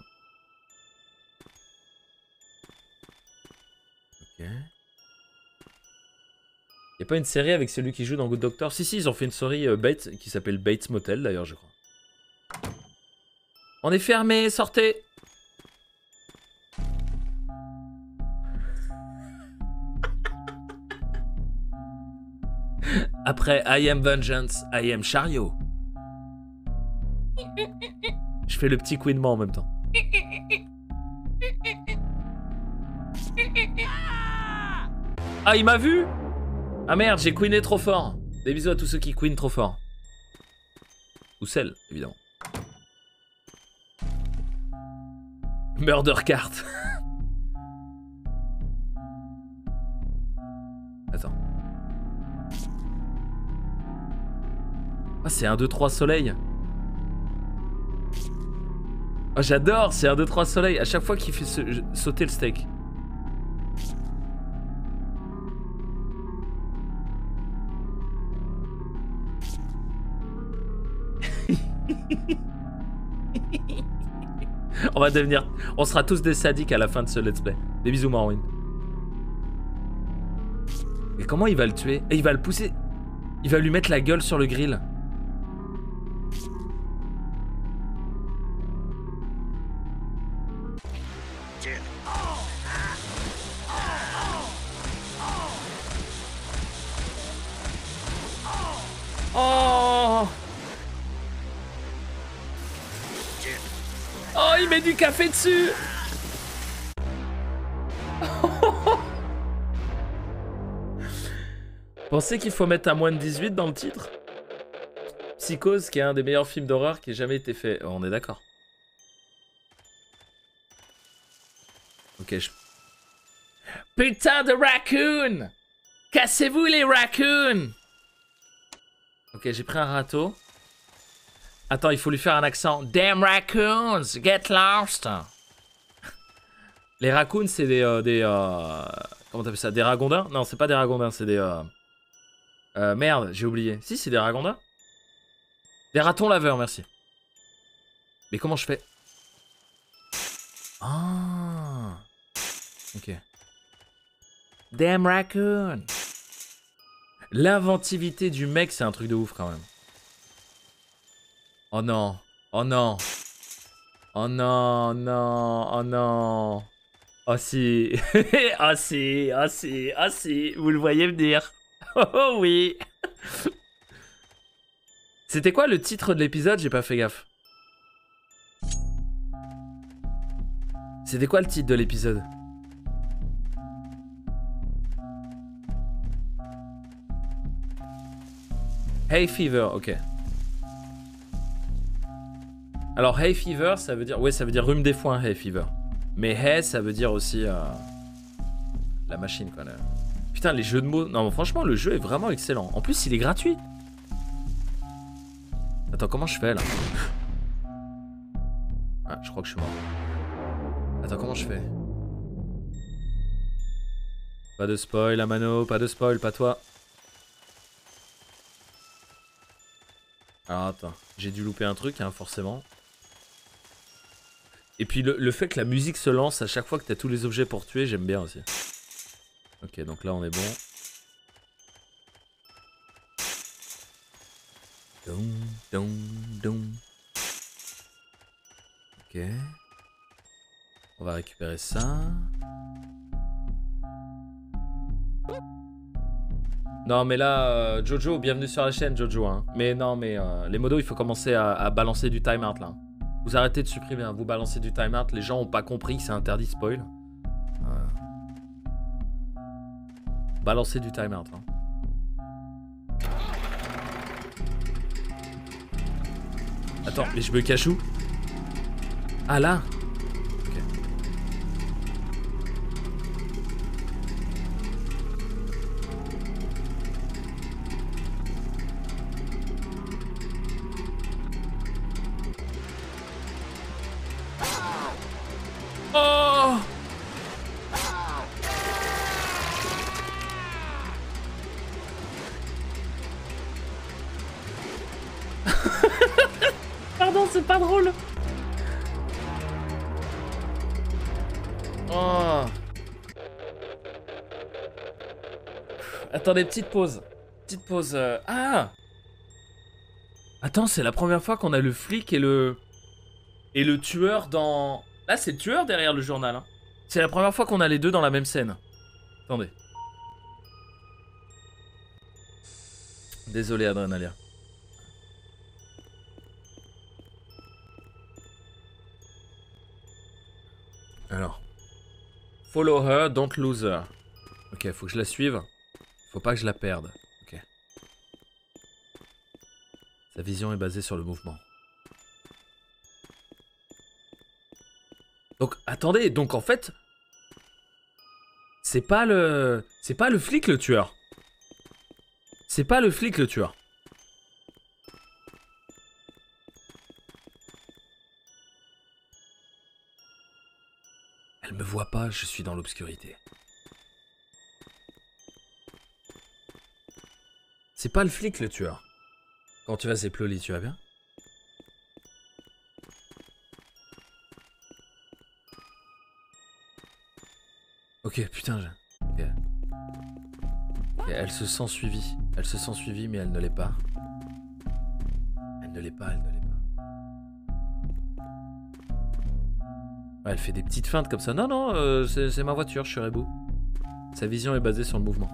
Ok. Y'a pas une série avec celui qui joue dans Good Doctor? Si, si, ils ont fait une série euh, Bates qui s'appelle Bates Motel d'ailleurs, je crois. On est fermé, sortez! Après I am vengeance, I am chariot. Je fais le petit couinement en même temps. Ah, il m'a vu? Ah merde, j'ai queené trop fort. Des bisous à tous ceux qui queenent trop fort. Ou celle, évidemment. Murder card. Attends. Ah, c'est un, deux, trois soleil. Oh, j'adore, c'est un, deux, trois soleil. À chaque fois qu'il fait sauter le steak. On va devenir... On sera tous des sadiques à la fin de ce let's play. Des bisous, Morwin. Mais comment il va le tuer? Et il va le pousser. Il va lui mettre la gueule sur le grill. Oh! Oh, il met du café dessus. Pensez qu'il faut mettre à moins de dix-huit dans le titre? Psychose, qui est un des meilleurs films d'horreur qui ait jamais été fait. Oh, on est d'accord. Ok, je... Putain de raccoon! Cassez-vous les raccoons! Ok, j'ai pris un râteau. Attends, il faut lui faire un accent. Damn raccoons, get lost! Les raccoons, c'est des... Euh, des euh... Comment t'appelles ça? Des ragondins? Non, c'est pas des ragondins, c'est des... Euh... Euh, merde, j'ai oublié. Si, c'est des ragondins. Des ratons laveurs, merci. Mais comment je fais? Ah. Ok. Damn raccoon. L'inventivité du mec, c'est un truc de ouf quand même. Oh non. Oh non. Oh non, non, oh non. Oh si. Oh si, oh si, oh si. Vous le voyez venir. Oh oui. C'était quoi le titre de l'épisode? J'ai pas fait gaffe. C'était quoi le titre de l'épisode? Hay Fever, ok. Alors Hay Fever, ça veut dire... Ouais, ça veut dire rhume des foins, Hay Fever. Mais Hay, ça veut dire aussi... Euh... La machine, quoi. Là. Putain, les jeux de mots... Non, franchement, le jeu est vraiment excellent. En plus, il est gratuit. Attends, comment je fais, là? Ah, je crois que je suis mort. Attends, comment je fais? Pas de spoil, Amano, pas de spoil, pas toi. Alors, attends. J'ai dû louper un truc, hein, forcément. Et puis, le, le fait que la musique se lance à chaque fois que t'as tous les objets pour tuer, j'aime bien aussi. Ok, donc là on est bon. Doum, doum, doum. Ok. On va récupérer ça. Non mais là, euh, Jojo, bienvenue sur la chaîne Jojo. Hein. Mais non mais euh, les modos, il faut commencer à, à balancer du time out là. Vous arrêtez de supprimer, hein. Vous balancez du timeout. Les gens ont pas compris que c'est interdit spoil. Voilà. Balancez du timeout. Hein. Attends, mais je me cache où? Ah là? Ok. Oh! Pardon, c'est pas drôle. Oh. Attendez, petite pause. Petite pause. Euh... Ah! Attends, c'est la première fois qu'on a le flic et le... Et le tueur dans... Là, c'est le tueur derrière le journal. Hein. C'est la première fois qu'on a les deux dans la même scène. Attendez. Désolé, Adrenalia. Alors. Follow her, don't lose her. Ok, faut que je la suive. Faut pas que je la perde. Ok. Sa vision est basée sur le mouvement. Donc, attendez, donc en fait... C'est pas le... C'est pas le flic le tueur. C'est pas le flic le tueur. Elle me voit pas, je suis dans l'obscurité. C'est pas le flic le tueur. Quand tu vas Zeploli, tu vas bien? Ok, putain, je... Okay. Ok, elle se sent suivie. Elle se sent suivie, mais elle ne l'est pas. Elle ne l'est pas, elle ne l'est pas. Ouais, elle fait des petites feintes comme ça. Non, non, euh, c'est ma voiture, je suis Rebou. Sa vision est basée sur le mouvement.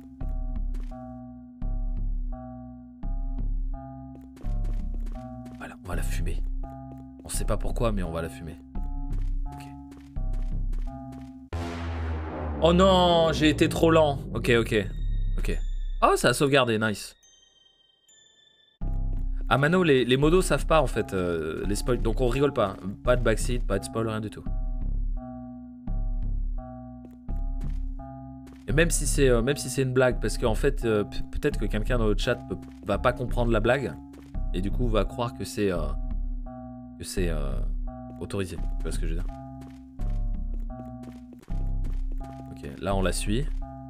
Voilà, on va la fumer. On sait pas pourquoi, mais on va la fumer. Ok. Oh non, j'ai été trop lent. Ok, ok. Ok. Oh, ça a sauvegardé, nice. Ah, Mano, les, les modos savent pas en fait euh, les spoils, donc on rigole pas. Pas de backseat, pas de spoil, rien du tout. Et même si c'est euh, même si c'est une blague, parce qu'en fait, euh, peut-être que quelqu'un dans le chat peut, va pas comprendre la blague, et du coup va croire que c'est euh, que c'est euh, autorisé. Tu vois ce que je veux dire? Ok, là on la suit.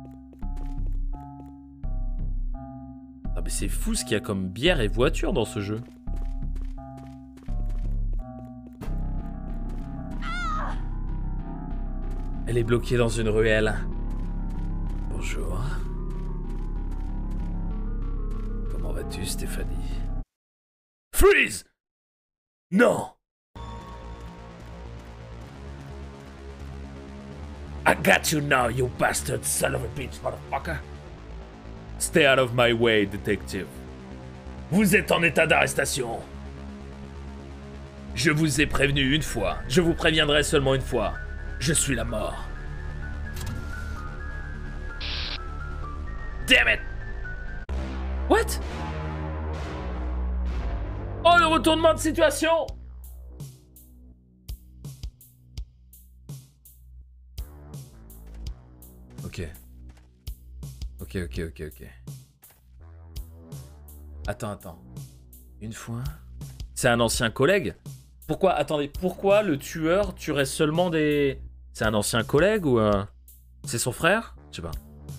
Ah mais c'est fou ce qu'il y a comme bière et voiture dans ce jeu. Elle est bloquée dans une ruelle. Bonjour. Comment vas-tu, Stéphanie? Freeze! Non! I got you now, you bastard son of a bitch, motherfucker. Stay out of my way, detective. Vous êtes en état d'arrestation. Je vous ai prévenu une fois. Je vous préviendrai seulement une fois. Je suis la mort. Damn it! What? Oh, le retournement de situation! Ok. Ok, ok, ok, ok. Attends, attends. Une fois... C'est un ancien collègue? Pourquoi, attendez, pourquoi le tueur tuerait seulement des... C'est un ancien collègue ou... Euh... C'est son frère? Je sais pas.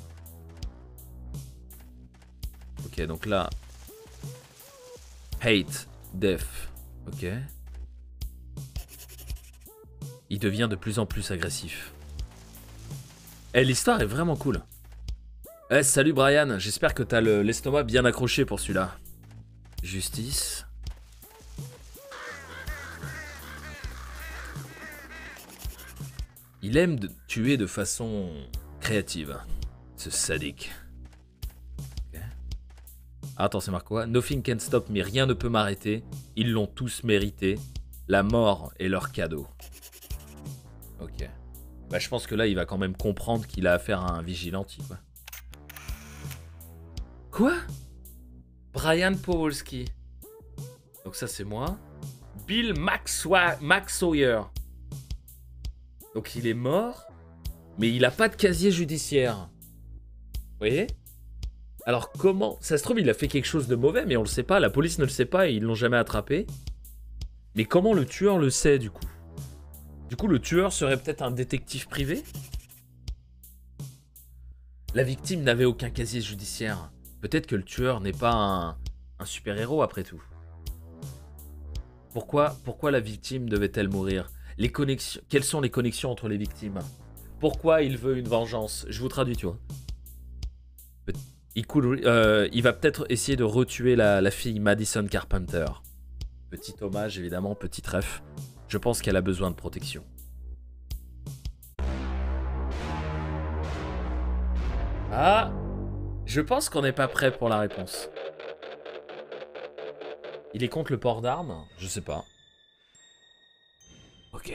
Ok, donc là... Hate, death. Ok. Il devient de plus en plus agressif. Eh, l'histoire est vraiment cool. Eh, salut Brian, j'espère que t'as l'estomac bien accroché pour celui-là. Justice. Il aime de tuer de façon créative. Ce sadique. Okay. Ah, attends, c'est marqué quoi? Nothing can stop me, rien ne peut m'arrêter. Ils l'ont tous mérité. La mort est leur cadeau. Ok. Bah, je pense que là, il va quand même comprendre qu'il a affaire à un vigilante, quoi. Quoi? Brian Powolski. Donc ça, c'est moi. Bill Maxwa- Max Sawyer. Donc il est mort, mais il a pas de casier judiciaire. Vous voyez? Alors comment? Ça se trouve, il a fait quelque chose de mauvais, mais on le sait pas. La police ne le sait pas et ils l'ont jamais attrapé. Mais comment le tueur le sait, du coup? Du coup, le tueur serait peut-être un détective privé? La victime n'avait aucun casier judiciaire. Peut-être que le tueur n'est pas un, un super-héros, après tout. Pourquoi, pourquoi la victime devait-elle mourir? Les connexions, quelles sont les connexions entre les victimes? Pourquoi il veut une vengeance? Je vous traduis, tu vois. Il, coule, euh, il va peut-être essayer de retuer la, la fille Madison Carpenter. Petit hommage, évidemment, petit ref. Je pense qu'elle a besoin de protection. Ah, je pense qu'on n'est pas prêt pour la réponse. Il est contre le port d'armes? Je sais pas. Ok.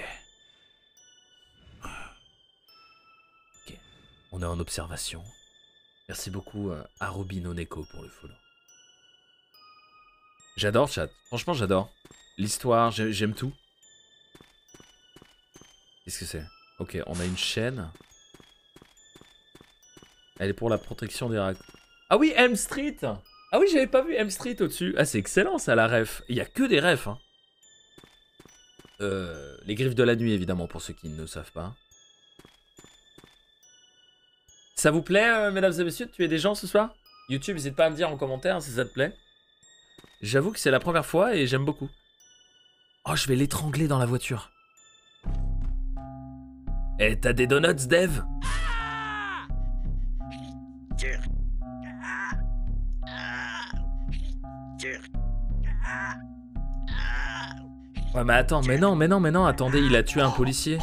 Ok. On est en observation. Merci beaucoup euh, à Robino Neko pour le follow. J'adore, chat. Franchement, j'adore. L'histoire, j'aime tout. Qu'est-ce que c'est? Ok, on a une chaîne. Elle est pour la protection des racks. Ah oui, M Street! Ah oui, j'avais pas vu M Street au-dessus. Ah, c'est excellent ça, la ref. Il y a que des refs. Hein. Euh, les griffes de la nuit, évidemment, pour ceux qui ne savent pas. Ça vous plaît, euh, mesdames et messieurs, de tuer des gens ce soir? YouTube, n'hésite pas à me dire en commentaire si ça te plaît. J'avoue que c'est la première fois et j'aime beaucoup. Oh, je vais l'étrangler dans la voiture. Eh, t'as des donuts, Dev? Ouais, mais attends, mais non, mais non, mais non, attendez, il a tué un policier.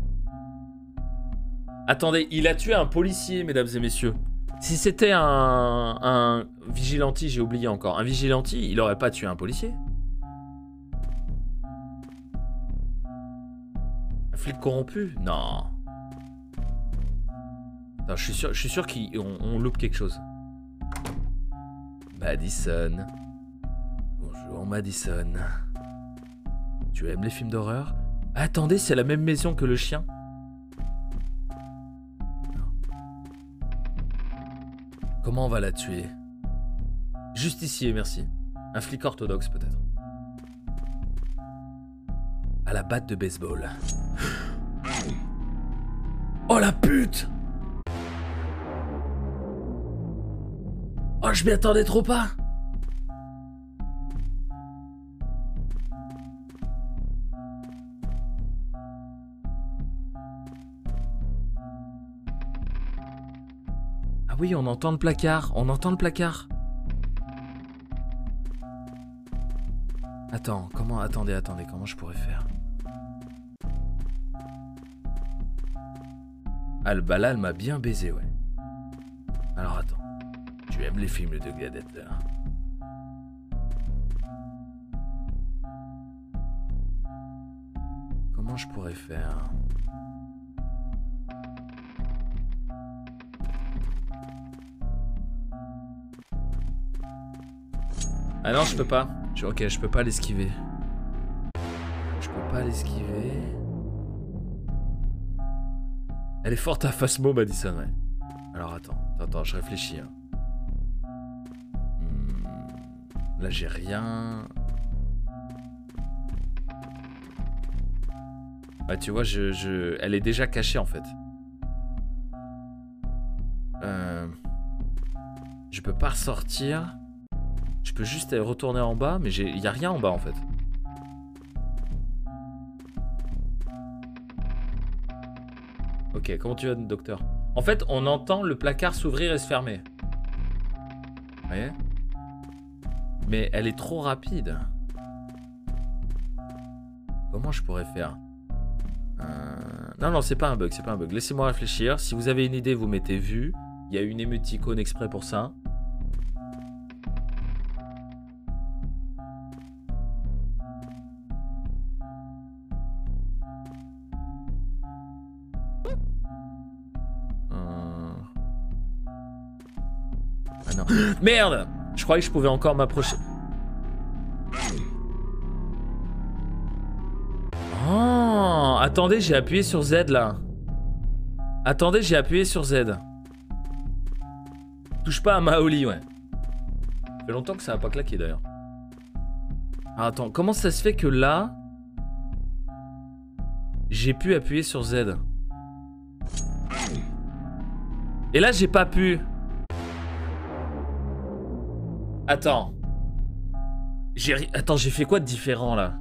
Attendez, il a tué un policier, mesdames et messieurs. Si c'était un, un vigilante, j'ai oublié encore. Un vigilante, il aurait pas tué un policier. Un flic corrompu? Non. Attends, je suis sûr, je suis sûr qu'on on loupe quelque chose. Madison. Bonjour, Madison. Tu aimes les films d'horreur? Attendez, c'est la même maison que le chien. Comment on va la tuer? Justicier, merci. Un flic orthodoxe, peut-être. À la batte de baseball. Oh la pute! Oh, je m'y attendais trop pas! Ah oui, on entend le placard, on entend le placard. Attends, comment... Attendez, attendez, comment je pourrais faire? Ah, bah là, elle m'a bien baisé, ouais. Alors, attends. Tu aimes les films de gladiateurs? Comment je pourrais faire? Ah non, je peux pas. Je, ok, je peux pas l'esquiver. Je peux pas l'esquiver. Elle est forte à Phasmo, Madison, ouais. Alors attends, attends, attends, je réfléchis. Hein. Hmm, là, j'ai rien. Ah, tu vois, je, je... elle est déjà cachée, en fait. Euh... Je peux pas ressortir. Je peux juste retourner en bas, mais il n'y a rien en bas en fait. Ok, comment tu vas, docteur? En fait, on entend le placard s'ouvrir et se fermer. Vous voyez? Mais elle est trop rapide. Comment je pourrais faire? euh... Non, non, c'est pas un bug, c'est pas un bug. Laissez-moi réfléchir. Si vous avez une idée, vous mettez vu. Il y a une émoticône exprès pour ça. Ah non. Merde! Je croyais que je pouvais encore m'approcher. Oh! Attendez, j'ai appuyé sur Z là. Attendez, j'ai appuyé sur Z. Touche pas à Maoli, ouais. Ça fait longtemps que ça a pas claqué d'ailleurs. Ah, attends, comment ça se fait que là... J'ai pu appuyer sur Z? Et là, j'ai pas pu. Attends. J'ai... Attends, j'ai fait quoi de différent là?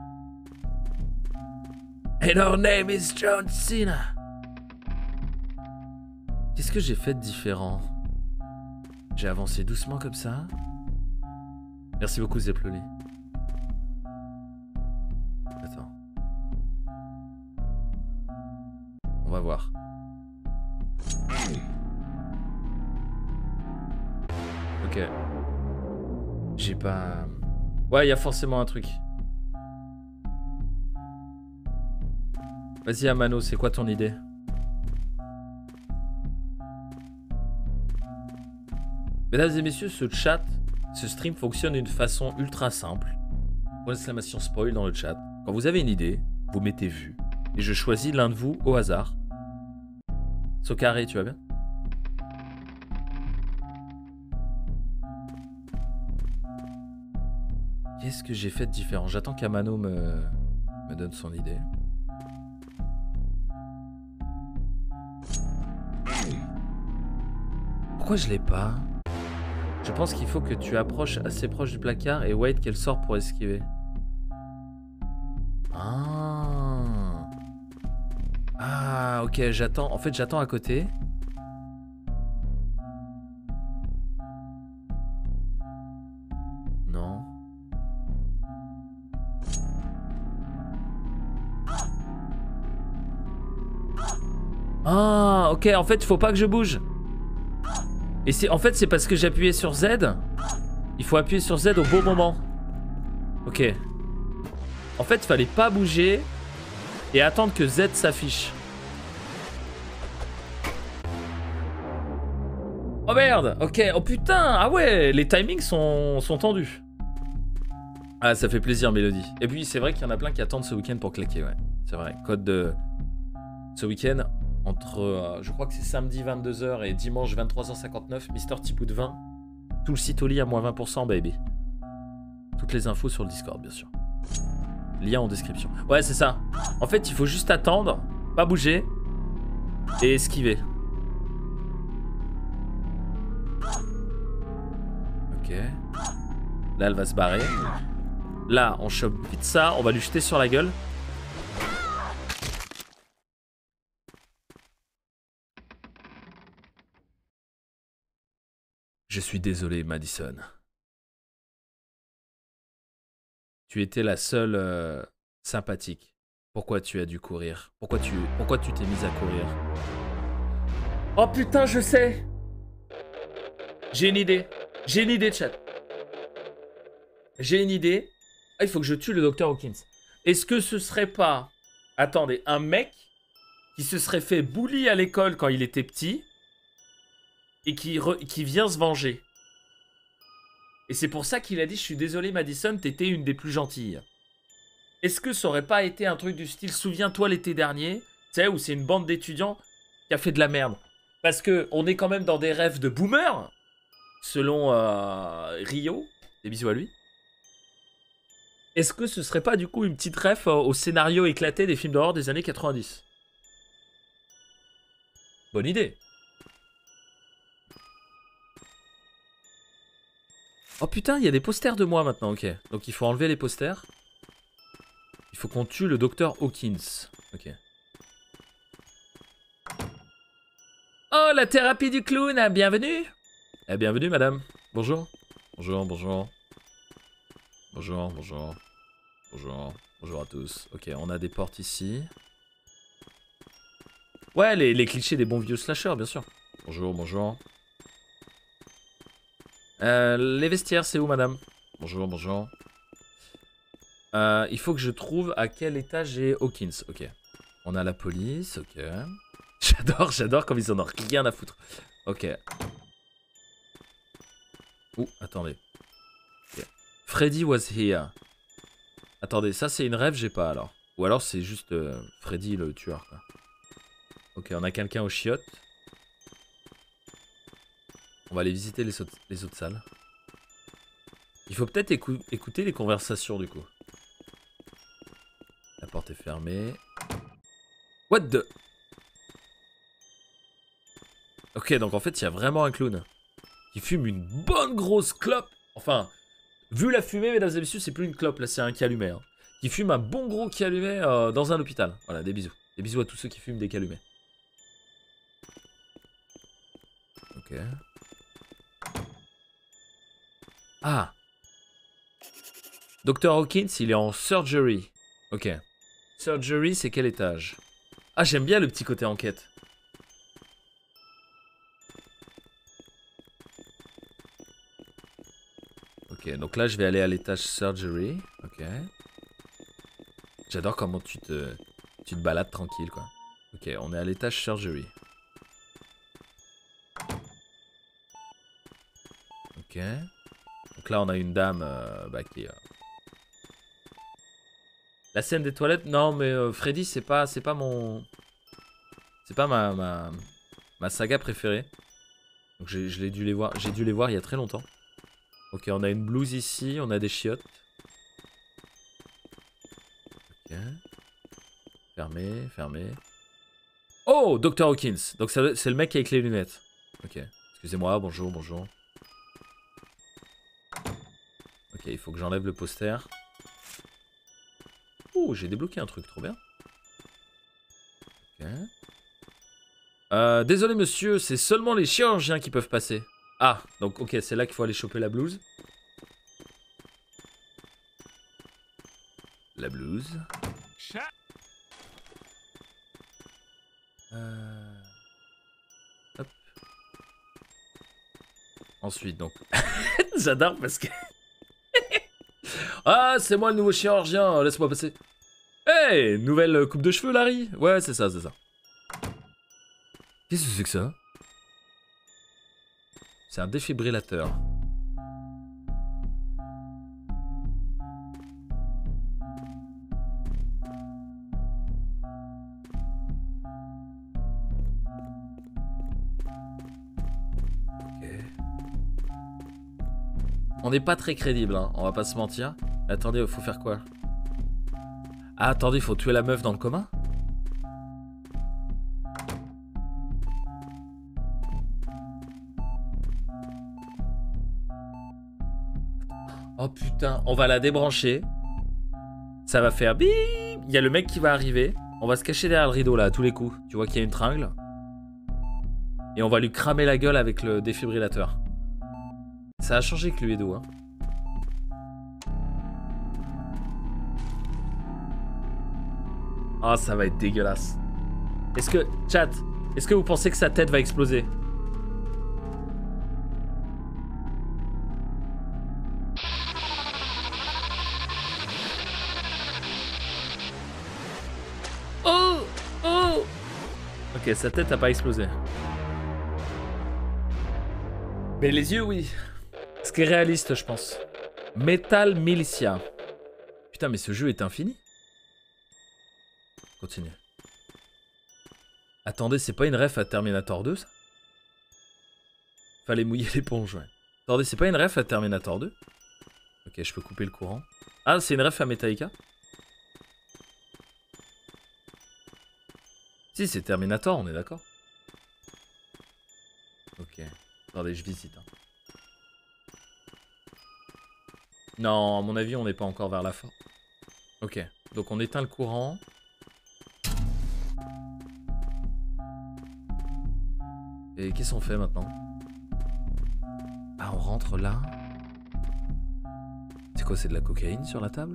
And her name is John Cena. Qu'est-ce que j'ai fait de différent? J'ai avancé doucement comme ça. Merci beaucoup, Zeploli. Attends. On va voir. Ok. J'ai pas... Ouais, il y a forcément un truc. Vas-y, Amano, c'est quoi ton idée? Mesdames et messieurs, ce chat, ce stream fonctionne d'une façon ultra simple. Point d'exclamation spoil dans le chat. Quand vous avez une idée, vous mettez vue. Et je choisis l'un de vous au hasard. Socaré, tu vas bien? Qu'est-ce que j'ai fait de différent? J'attends qu'Amano me... me donne son idée. Pourquoi je l'ai pas? Je pense qu'il faut que tu approches assez proche du placard et wait qu'elle sorte pour esquiver. Ah. Ah, ok, j'attends. En fait, j'attends à côté. Non. Ah, ok, en fait, il faut pas que je bouge. Et c'est en fait, c'est parce que j'ai appuyé sur Z. Il faut appuyer sur Z au bon moment. Ok. En fait, il fallait pas bouger et attendre que Z s'affiche. Oh merde. Ok. Oh putain. Ah ouais, les timings sont, sont tendus. Ah, ça fait plaisir, Mélodie. Et puis, c'est vrai qu'il y en a plein qui attendent ce week-end pour claquer, ouais. C'est vrai. Code de ce week-end. Entre, euh, je crois que c'est samedi vingt-deux heures et dimanche vingt-trois heures cinquante-neuf, Mister Tipou de vingt. Tout le site au lit à moins vingt pour cent, baby. Toutes les infos sur le Discord, bien sûr. Lien en description. Ouais, c'est ça. En fait, il faut juste attendre, pas bouger, et esquiver. Ok. Là, elle va se barrer. Là, on chope vite ça, on va lui jeter sur la gueule. Je suis désolé, Madison. Tu étais la seule euh, sympathique. Pourquoi tu as dû courir? Pourquoi tu pourquoi tu t'es mise à courir? Oh putain, je sais. J'ai une idée. J'ai une idée, chat. J'ai une idée. Ah, il faut que je tue le docteur Hawkins. Est-ce que ce serait pas... Attendez, un mec qui se serait fait bully à l'école quand il était petit... Et qui, re, qui vient se venger. Et c'est pour ça qu'il a dit « Je suis désolé Madison, t'étais une des plus gentilles ». Est-ce que ça aurait pas été un truc du style « Souviens-toi l'été dernier », tu sais, où c'est une bande d'étudiants qui a fait de la merde. Parce que on est quand même dans des rêves de boomer, selon euh, Rio. Des bisous à lui. Est-ce que ce serait pas du coup une petite ref au scénario éclaté des films d'horreur des années quatre-vingt-dix? Bonne idée. Oh putain, il y a des posters de moi maintenant, ok. Donc il faut enlever les posters. Il faut qu'on tue le docteur Hawkins. Ok. Oh, la thérapie du clown, bienvenue. Eh, bienvenue, madame. Bonjour. Bonjour, bonjour. Bonjour, bonjour. Bonjour. Bonjour à tous. Ok, on a des portes ici. Ouais, les, les clichés des bons vieux slashers, bien sûr. Bonjour, bonjour. Euh, les vestiaires, c'est où, madame? Bonjour, bonjour. Euh, il faut que je trouve à quel étage est Hawkins. Ok. On a la police, ok. J'adore, j'adore comme ils en ont rien à foutre. Ok. Ouh, attendez. Okay. Freddy was here. Attendez, ça c'est une rêve, j'ai pas alors. Ou alors c'est juste euh, Freddy le tueur quoi. Ok, on a quelqu'un aux chiottes. On va aller visiter les autres, les autres salles. Il faut peut-être écou écouter les conversations du coup. La porte est fermée. What the... Ok, donc en fait il y a vraiment un clown qui fume une bonne grosse clope. Enfin, vu la fumée, mesdames et messieurs, c'est plus une clope, là c'est un calumet. Hein. Qui fume un bon gros calumet euh, dans un hôpital. Voilà, des bisous. Des bisous à tous ceux qui fument des calumets. Ok. Ah. docteur Hawkins, il est en surgery. Ok. Surgery, c'est quel étage? Ah, j'aime bien le petit côté enquête. Ok, donc là, je vais aller à l'étage surgery. Ok. J'adore comment tu te, tu te balades tranquille, quoi. Ok, on est à l'étage surgery. Ok. Donc là, on a une dame euh, bah, qui... Euh... La scène des toilettes, non, mais euh, Freddy, c'est pas, c'est pas mon... C'est pas ma, ma, ma saga préférée. Donc je l'ai dû les voir, j'ai dû les voir il y a très longtemps. Ok, on a une blouse ici, on a des chiottes. Ok. Fermé, fermé. Oh, docteur Hawkins. Donc c'est le mec avec les lunettes. Ok. Excusez-moi, bonjour, bonjour. Ok, il faut que j'enlève le poster. Oh, j'ai débloqué un truc, trop bien. Ok. Euh, désolé monsieur, c'est seulement les chirurgiens qui peuvent passer. Ah, donc ok, c'est là qu'il faut aller choper la blouse. La blouse. Euh... Hop. Ensuite, donc... J'adore parce que... Ah, c'est moi le nouveau chirurgien, laisse-moi passer. Hey, nouvelle coupe de cheveux, Larry? Ouais, c'est ça, c'est ça. Qu'est-ce que c'est que ça? C'est un défibrillateur. Ok. On n'est pas très crédible, hein, on va pas se mentir. Attendez, faut faire quoi? Ah, attendez, faut tuer la meuf dans le coma? Oh putain, on va la débrancher. Ça va faire bip. Il y a le mec qui va arriver. On va se cacher derrière le rideau là, à tous les coups. Tu vois qu'il y a une tringle. Et on va lui cramer la gueule avec le défibrillateur. Ça a changé Cluedo, hein. Ah, oh, ça va être dégueulasse. Est-ce que... Chat, est-ce que vous pensez que sa tête va exploser? Oh! Oh! Ok, sa tête n'a pas explosé. Mais les yeux, oui. Ce qui est réaliste, je pense. Metal Militia. Putain, mais ce jeu est infini. Continue. Attendez, c'est pas une ref à Terminator deux, ça? Fallait mouiller l'éponge, ouais. Attendez, c'est pas une ref à Terminator deux? Ok, je peux couper le courant. Ah, c'est une ref à Metallica? Si, c'est Terminator, on est d'accord. Ok. Attendez, je visite. Hein. Non, à mon avis, on n'est pas encore vers la fin. Ok, donc on éteint le courant. Et qu'est-ce qu'on fait maintenant? Ah, on rentre là. C'est quoi, c'est de la cocaïne sur la table?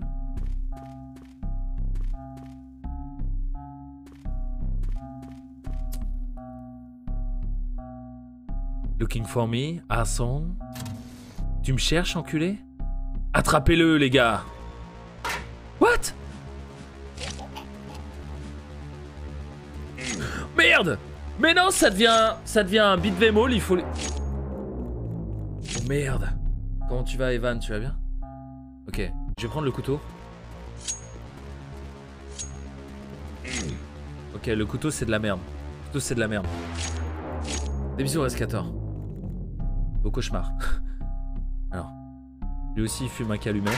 Looking for me, asshole. Tu me cherches, enculé? Attrapez-le, les gars. What? Merde! Mais non, ça devient, ça devient un beat'em all, il faut... Oh merde. Comment tu vas, Evan? Tu vas bien? Ok, je vais prendre le couteau. Ok, le couteau c'est de la merde. Le couteau c'est de la merde. Des bisous, Rescator. Au cauchemar. Alors, lui aussi il fume un calumet.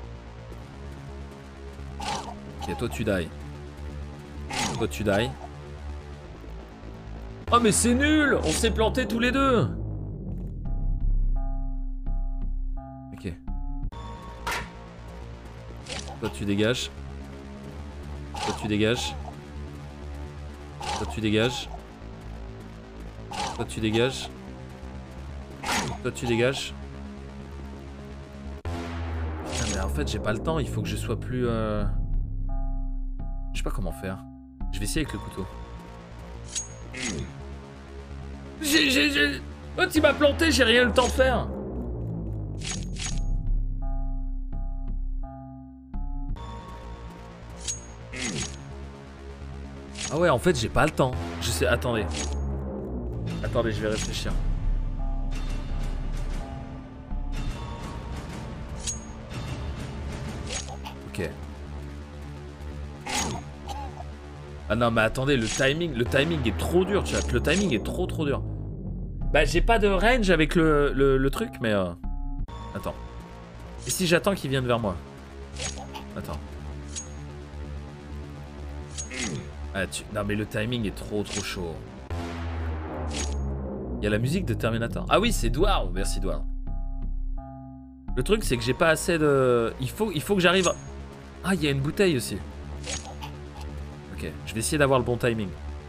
Ok, toi tu die. Toi tu die. Oh mais c'est nul! On s'est plantés tous les deux! Ok. Toi tu dégages. Toi tu dégages. Toi tu dégages. Toi tu dégages. Toi tu dégages. Putain mais en fait j'ai pas le temps, il faut que je sois plus... Euh... Je sais pas comment faire. Je vais essayer avec le couteau. J'ai... j'ai... j'ai... Oh tu m'as planté, j'ai rien eu le temps de faire. Ah ouais, en fait, j'ai pas le temps. Je sais, attendez. Attendez, je vais réfléchir. Ok. Ah non, mais attendez, le timing, le timing est trop dur, chat. Le timing est trop trop dur. Bah, j'ai pas de range avec le, le, le truc, mais... Euh... Attends. Et si j'attends qu'il vienne vers moi? Attends. Ah, tu... Non mais le timing est trop trop chaud. Il y a la musique de Terminator. Ah oui, c'est Edouard. Merci Edouard. Le truc c'est que j'ai pas assez de... Il faut, il faut que j'arrive à... Ah, il y a une bouteille aussi. Ok, je vais essayer d'avoir le bon timing.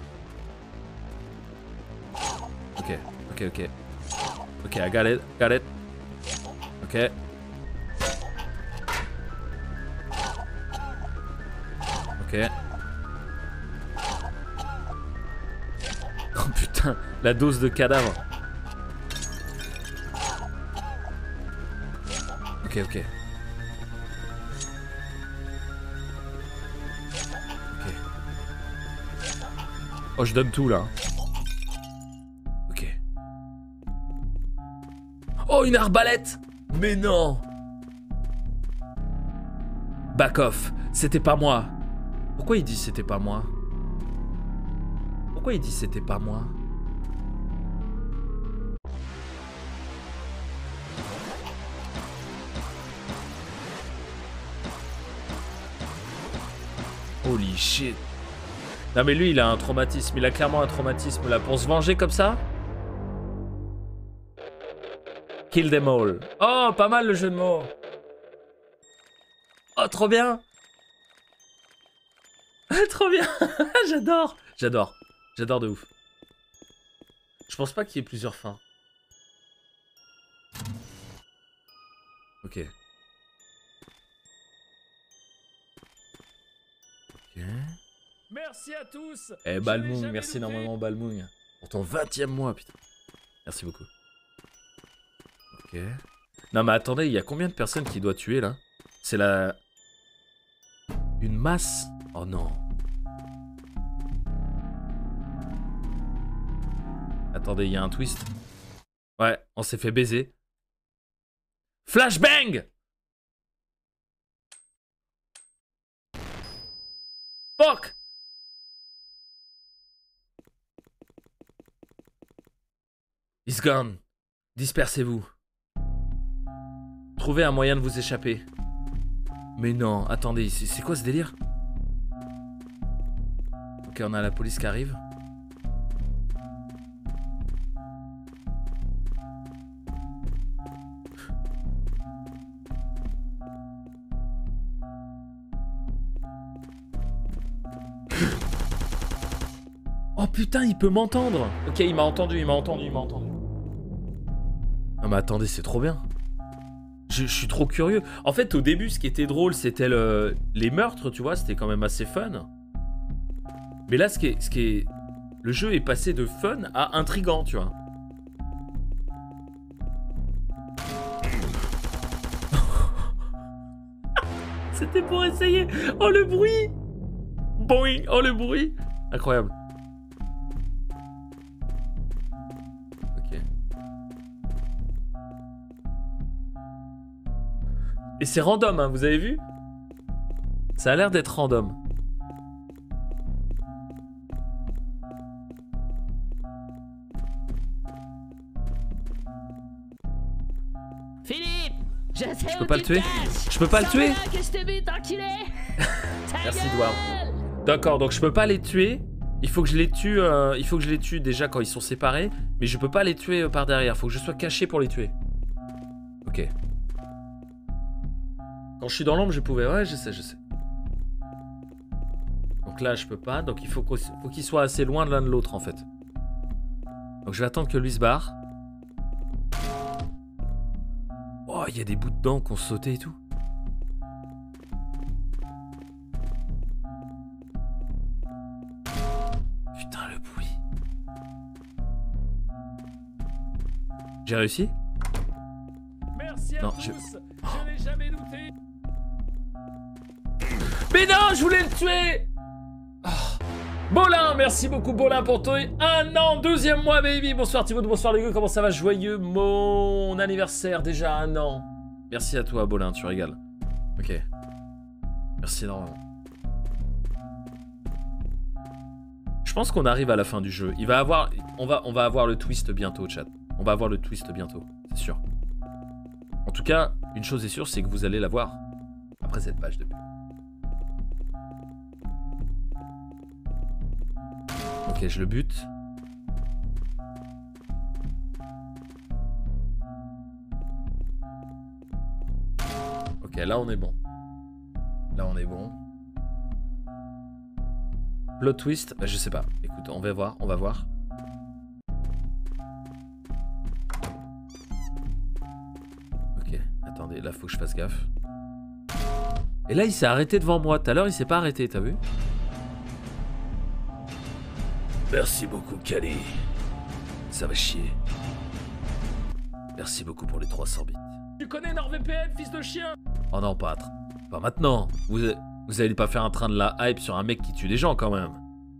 Ok, ok, ok. Ok, I got it, got it. Ok. Ok. Oh putain, la dose de cadavre. Ok, ok. Ok. Oh, je donne tout là. Ok. Oh, une arbalète! Mais non! Back off, c'était pas moi. Pourquoi il dit c'était pas moi? Pourquoi il dit c'était pas moi? Holy shit. Non mais lui il a un traumatisme, il a clairement un traumatisme là. Pour se venger comme ça? Kill them all. Oh, pas mal le jeu de mots. Oh, trop bien. Trop bien. J'adore. J'adore. J'adore de ouf. Je pense pas qu'il y ait plusieurs fins. Ok. Ok. Merci à tous. Eh Balmoung, merci énormément Balmoung. Pour ton vingtième mois, putain. Merci beaucoup. Ok. Non mais attendez, il y a combien de personnes qu'il doit tuer là? C'est la... Une masse? Oh non. Attendez, il y a un twist. Ouais, on s'est fait baiser. Flashbang! Fuck! It's gone. Dispersez-vous. Trouvez un moyen de vous échapper. Mais non, attendez, c'est quoi ce délire? Ok, on a la police qui arrive. Oh putain, il peut m'entendre. Ok, il m'a entendu, il m'a entendu, il m'a entendu. Non mais attendez, c'est trop bien. Je, je suis trop curieux. En fait, au début, ce qui était drôle, c'était le, les meurtres, tu vois, c'était quand même assez fun. Mais là, ce qui est, ce qui est... Le jeu est passé de fun à intriguant, tu vois. C'était pour essayer. Oh, le bruit. Boing. Oh, le bruit. Incroyable. Ok. Et c'est random, hein, vous avez vu? Ça a l'air d'être random. Philippe, je sais Je peux où pas tu le tuer? caches. Je peux pas le tuer? Sors de là, que je te bute, enculé. Ta Merci, gueule. Dwarf. D'accord, donc je peux pas les tuer. Il faut que je les tue. Euh, il faut que je les tue déjà quand ils sont séparés, mais je peux pas les tuer euh, par derrière. Faut que je sois caché pour les tuer. Ok. Quand je suis dans l'ombre, je pouvais. Ouais, je sais, je sais. Donc là, je peux pas. Donc il faut qu'au- faut qu'ils soient assez loin de l'un de l'autre en fait. Donc je vais attendre que lui se barre. Oh, il y a des bouts de dents qu'on sautait et tout. Putain, le bruit. J'ai réussi? Merci à Non, tous, je- je, n'ai jamais douté. Mais non, je voulais le tuer. Oh. Bolin, merci beaucoup Bolin pour ton un an, deuxième mois baby. Bonsoir Thibaut, bonsoir les gars, comment ça va? Joyeux mon anniversaire, déjà un an. Merci à toi Bolin, tu régales. Ok. Merci énormément. Je pense qu'on arrive à la fin du jeu. Il va avoir, on va, on va avoir le twist bientôt, chat. On va avoir le twist bientôt, c'est sûr. En tout cas, une chose est sûre, c'est que vous allez la voir après cette page de pub. Ok, je le bute. Ok, là on est bon. Là on est bon. Plot twist, bah, je sais pas. Écoute, on va voir, on va voir. Ok, attendez, là faut que je fasse gaffe. Et là il s'est arrêté devant moi. Tout à l'heure il s'est pas arrêté, t'as vu? Merci beaucoup, Kali. Ça va chier. Merci beaucoup pour les trois cents bits. Tu connais NordVPN, fils de chien? Oh non, pas, pas maintenant. Vous, vous allez pas faire un train de la hype sur un mec qui tue des gens quand même.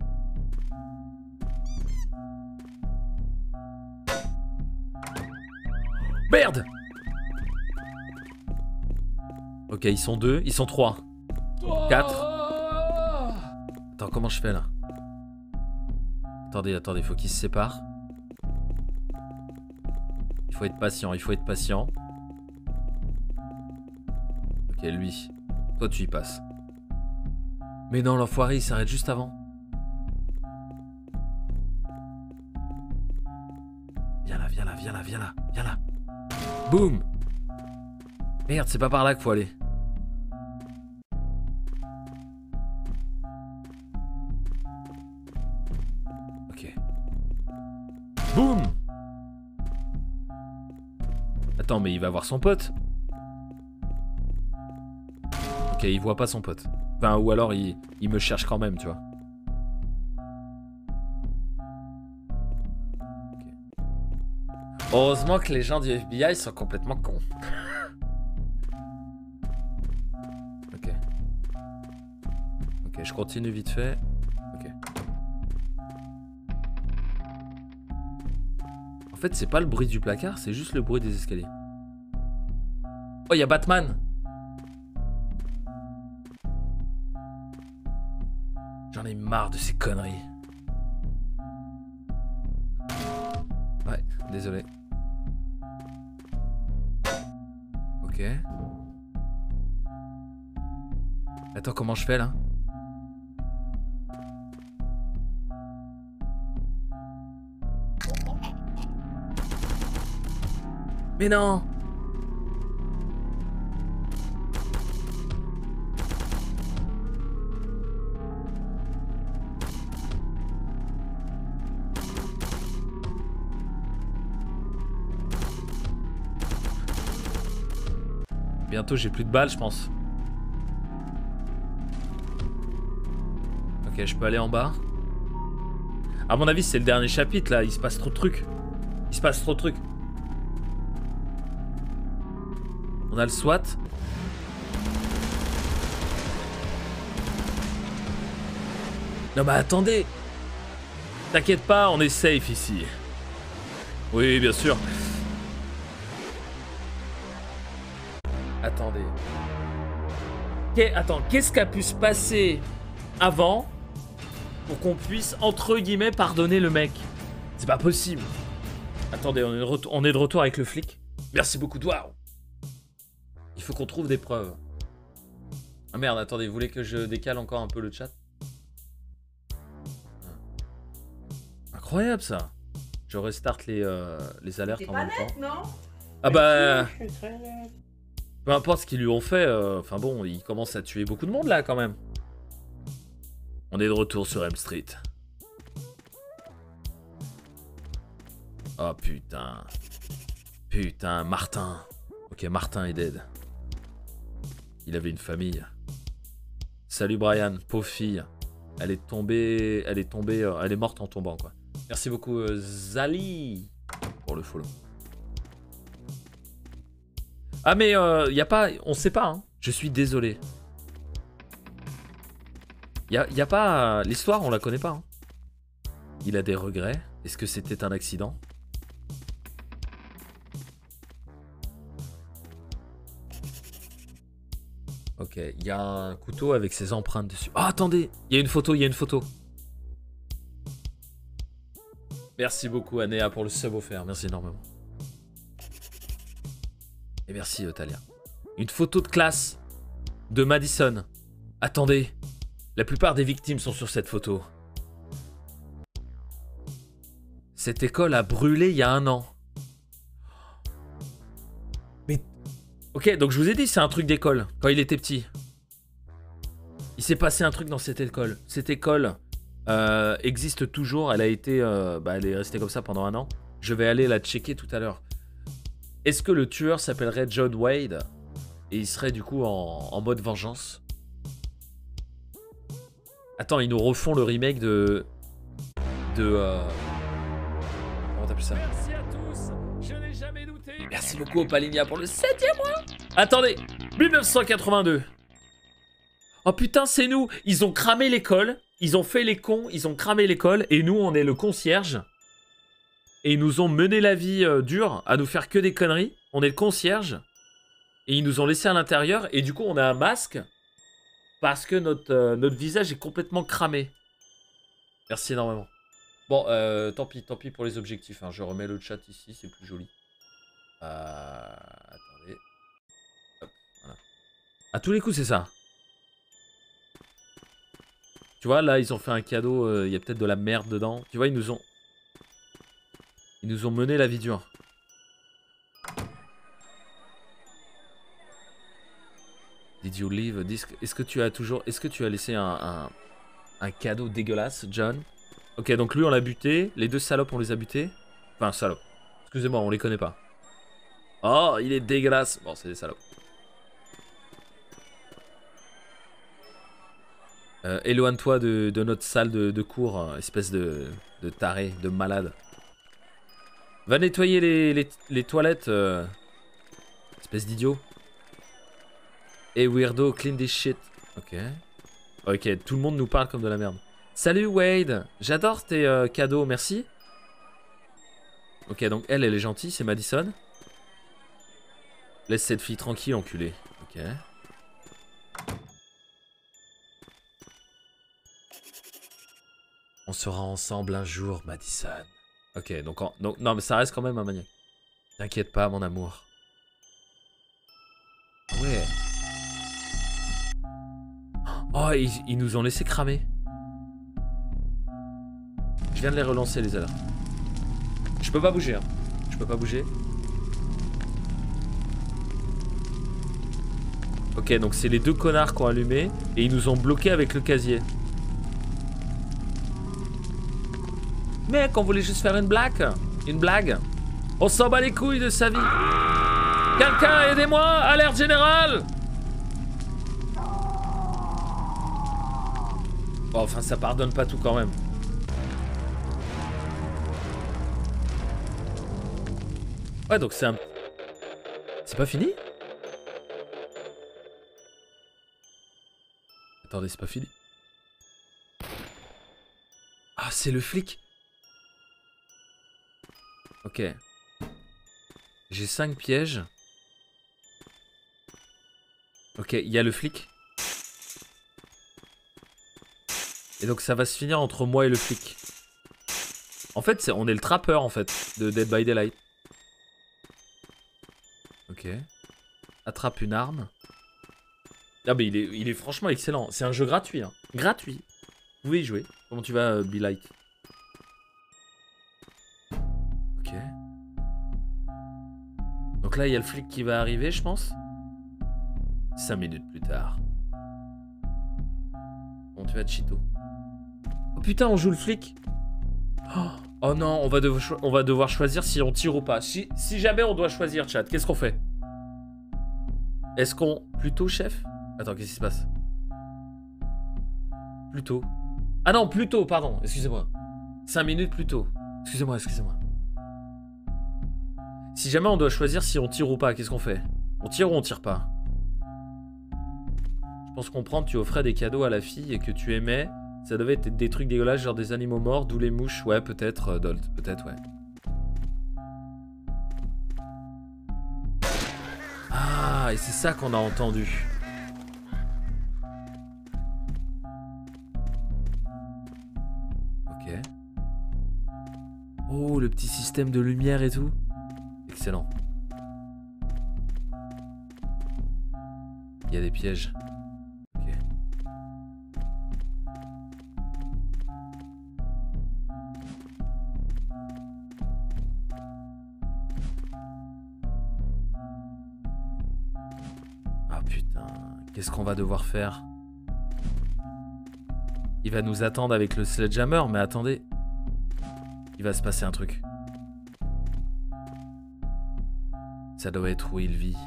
Merde! Ok, ils sont deux, ils sont trois. Quatre. Attends, comment je fais là? Attendez, attendez, il faut qu'ils se séparent. Il faut être patient, il faut être patient. Ok, lui. Toi, tu y passes. Mais non, l'enfoiré, il s'arrête juste avant. Viens là, viens là, viens là, viens là, viens là. Boum! Merde, c'est pas par là qu'il faut aller. Ok. Boum! Attends, mais il va voir son pote. Ok, il voit pas son pote. Enfin, ou alors il, il me cherche quand même, tu vois. Okay. Heureusement que les gens du F B I sont complètement cons. Ok. Ok, je continue vite fait. Ok. En fait, c'est pas le bruit du placard, c'est juste le bruit des escaliers. Oh, il y a Batman! J'en ai marre de ces conneries. Ouais, désolé. Ok. Attends, comment je fais là? Mais non! Bientôt j'ai plus de balles, je pense. Ok, je peux aller en bas. À mon avis, c'est le dernier chapitre là, il se passe trop de trucs. Il se passe trop de trucs. On a le SWAT. Non mais attendez. T'inquiète pas, on est safe ici. Oui, bien sûr. Attendez. Qu'est- Attends, qu'est-ce qui a pu se passer avant pour qu'on puisse, entre guillemets, pardonner le mec? C'est pas possible. Attendez, on est, de retour, on est de retour avec le flic. Merci beaucoup, Douard. Il faut qu'on trouve des preuves. Ah merde, attendez, vous voulez que je décale encore un peu le chat? Incroyable ça. Je restart les, euh, les alertes en même temps. Non. Ah bah... Peu importe ce qu'ils lui ont fait, euh, enfin bon, il commence à tuer beaucoup de monde là quand même. On est de retour sur Elm Street. Oh putain. Putain, Martin. Ok, Martin est dead. Il avait une famille. Salut Brian, pauvre fille. Elle est tombée, elle est tombée, euh, elle est morte en tombant quoi. Merci beaucoup euh, Zali pour le follow. Ah mais euh, y a pas, on sait pas hein. Je suis désolé. Y a, y a pas, l'histoire on la connaît pas. Hein. Il a des regrets. Est-ce que c'était un accident? Ok, il y a un couteau avec ses empreintes dessus. Oh, attendez, il y a une photo, il y a une photo. Merci beaucoup, Anéa, pour le sub offert. Merci énormément. Et merci, euh, Talia. Une photo de classe de Madison. Attendez, la plupart des victimes sont sur cette photo. Cette école a brûlé il y a un an. Mais... Ok, donc je vous ai dit, c'est un truc d'école, quand il était petit. Il s'est passé un truc dans cette école. Cette école euh, existe toujours, elle a été... Euh, bah, elle est restée comme ça pendant un an. Je vais aller la checker tout à l'heure. Est-ce que le tueur s'appellerait John Wade? Et il serait du coup en, en mode vengeance? Attends, ils nous refont le remake de... De... Euh... Comment t'appelles ça? Merci à tous. Je n'ai jamais douté. Merci beaucoup Opalinia pour le septième mois. Attendez, mille neuf cent quatre-vingt-deux. Oh putain, c'est nous. Ils ont cramé l'école. Ils ont fait les cons. Ils ont cramé l'école. Et nous, on est le concierge. Et ils nous ont mené la vie euh, dure à nous faire que des conneries. On est le concierge. Et ils nous ont laissé à l'intérieur. Et du coup, on a un masque. Parce que notre, euh, notre visage est complètement cramé. Merci énormément. Bon, euh, tant pis, tant pis pour les objectifs. Hein. Je remets le chat ici, c'est plus joli. Euh... Attendez. Hop, voilà. À tous les coups, c'est ça. Tu vois, là, ils ont fait un cadeau. Il euh, y a peut-être de la merde dedans. Tu vois, ils nous ont... Ils nous ont mené la vie dure. Did you leave a disc? Est-ce que tu as toujours... Est-ce que tu as laissé un, un, un cadeau dégueulasse, John? Ok, donc lui, on l'a buté. Les deux salopes, on les a butés. Enfin, salopes. Excusez-moi, on les connaît pas. Oh, il est dégueulasse. Bon, c'est des salopes. Euh, Éloigne-toi de, de notre salle de, de cours, hein, espèce de, de taré, de malade. Va nettoyer les, les, les toilettes, euh, espèce d'idiot. Et weirdo, clean this shit. Ok. Ok, tout le monde nous parle comme de la merde. Salut Wade, j'adore tes euh, cadeaux, merci. Ok, donc elle, elle est gentille, c'est Madison. Laisse cette fille tranquille, enculé. Ok. On sera ensemble un jour, Madison. Ok, donc, en, donc non, mais ça reste quand même un maniaque. T'inquiète pas, mon amour. Ouais. Oh, ils, ils nous ont laissé cramer. Je viens de les relancer, les alertes. Je peux pas bouger, hein. Je peux pas bouger. Ok, donc c'est les deux connards qui ont allumé et ils nous ont bloqués avec le casier. Mec, on voulait juste faire une blague. Une blague. On s'en bat les couilles de sa vie. Quelqu'un, aidez-moi. Alerte générale. Bon, enfin, ça pardonne pas tout quand même. Ouais, donc c'est un... C'est pas fini? Attendez, c'est pas fini. Ah, c'est le flic. Ok. J'ai cinq pièges. Ok, il y a le flic. Et donc ça va se finir entre moi et le flic. En fait, c'est, on est le trappeur en fait de Dead by Daylight. Ok. Attrape une arme. Ah mais il est, il est franchement excellent. C'est un jeu gratuit. Hein. Gratuit. Vous pouvez y jouer. Comment tu vas, euh, Be Light? Ok. Donc là, il y a le flic qui va arriver, je pense. Cinq minutes plus tard. Bon, tu vas, Chito. Oh putain, on joue le flic. Oh, oh non, on va, devoir on va devoir choisir si on tire ou pas. Si, si jamais on doit choisir, chat, qu'est-ce qu'on fait? Est-ce qu'on... Plutôt, chef? Attends, qu'est-ce qui se passe? Plutôt. Ah non, plutôt, pardon, excusez-moi. Cinq minutes plus tôt. Excusez-moi, excusez-moi. Si jamais on doit choisir si on tire ou pas, qu'est-ce qu'on fait? On tire ou on tire pas? Je pense comprendre, tu offrais des cadeaux à la fille et que tu aimais. Ça devait être des trucs dégueulasses, genre des animaux morts, d'où les mouches. Ouais, peut-être, euh, Dolt, peut-être, ouais. Ah, et c'est ça qu'on a entendu. Ok. Oh, le petit système de lumière et tout. Excellent. Il y a des pièges. Ok. Ah putain, qu'est-ce qu'on va devoir faire? Il va nous attendre avec le sledgehammer, mais attendez. Il va se passer un truc. Ça doit être où il vit.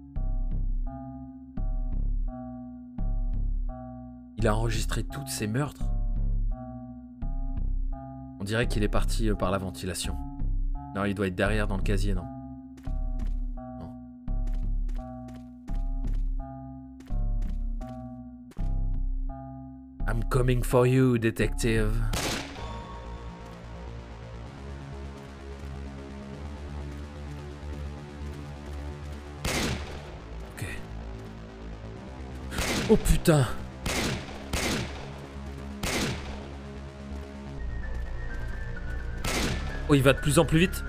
Il a enregistré tous ses meurtres. On dirait qu'il est parti par la ventilation. Non, il doit être derrière dans le casier, non? Non. I'm coming for you, detective. Ok. Oh putain! Oh, il va de plus en plus vite.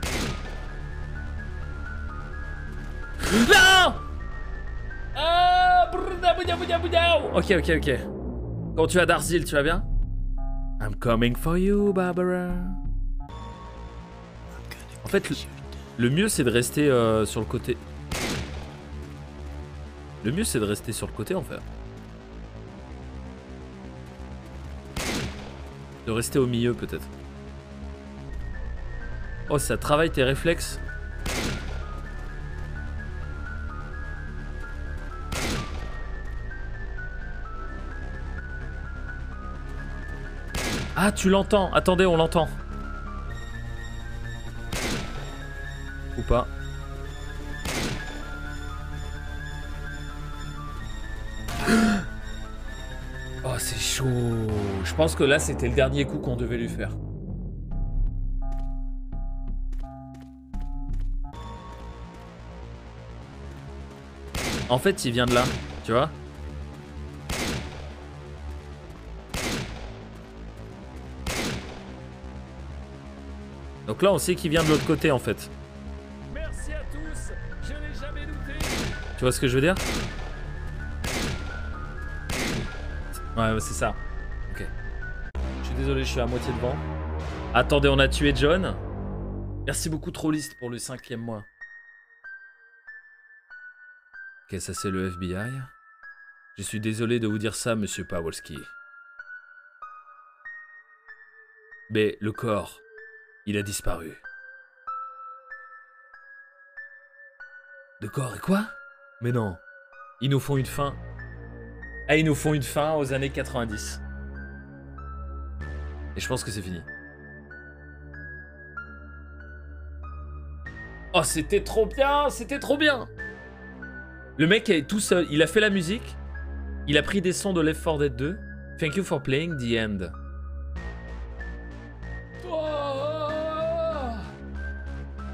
Non! Ah, ok, ok, ok. Comment tu vas, Darzil, tu vas bien? I'm coming for you, Barbara. En fait, le, le mieux, c'est de rester euh, sur le côté. Le mieux, c'est de rester sur le côté, en fait. De rester au milieu, peut-être. Oh, ça travaille tes réflexes. Ah, tu l'entends. Attendez, on l'entend. Ou pas. Oh, c'est chaud. Je pense que là, c'était le dernier coup qu'on devait lui faire. En fait, il vient de là, tu vois. Donc là, on sait qu'il vient de l'autre côté, en fait. Merci à tous, je n'ai jamais douté. Tu vois ce que je veux dire? Ouais, c'est ça. Ok. Je suis désolé, je suis à moitié devant. Attendez, on a tué John. Merci beaucoup, Trollist, pour le cinquième mois. Ok, ça c'est le F B I. Je suis désolé de vous dire ça, monsieur Pawlowski. Mais le corps, il a disparu. Le corps et quoi? Mais non. Ils nous font une fin. Ah, ils nous font une fin aux années quatre-vingt-dix. Et je pense que c'est fini. Oh, c'était trop bien, c'était trop bien. Le mec est tout seul, il a fait la musique, il a pris des sons de Left four Dead deux. Thank you for playing the end.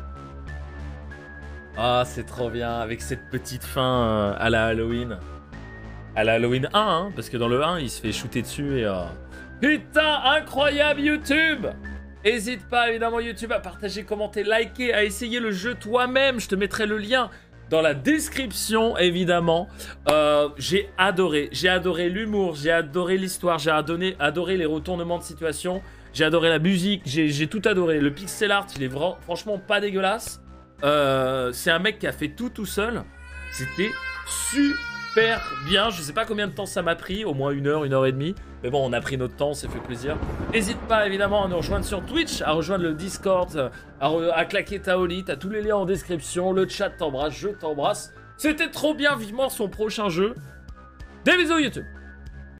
Ah, c'est trop bien, avec cette petite fin euh, à la Halloween. à la Halloween un, hein, parce que dans le un, il se fait shooter dessus et... Euh... Putain, incroyable YouTube! Hésite pas, évidemment, YouTube, à partager, commenter, liker, à essayer le jeu toi-même. Je te mettrai le lien dans la description, évidemment. Euh, j'ai adoré. J'ai adoré l'humour, j'ai adoré l'histoire, j'ai adoré, adoré les retournements de situation, j'ai adoré la musique, j'ai tout adoré. Le pixel art, il est vra- franchement pas dégueulasse. Euh, C'est un mec qui a fait tout tout seul. C'était super bien. Je sais pas combien de temps ça m'a pris, au moins une heure, une heure et demie. Mais bon, on a pris notre temps, on s'est fait plaisir. N'hésite pas évidemment à nous rejoindre sur Twitch, à rejoindre le Discord, à, re à claquer ta Oli, t'as tous les liens en description. Le chat t'embrasse, je t'embrasse. C'était trop bien, vivement son prochain jeu. Des bisous YouTube.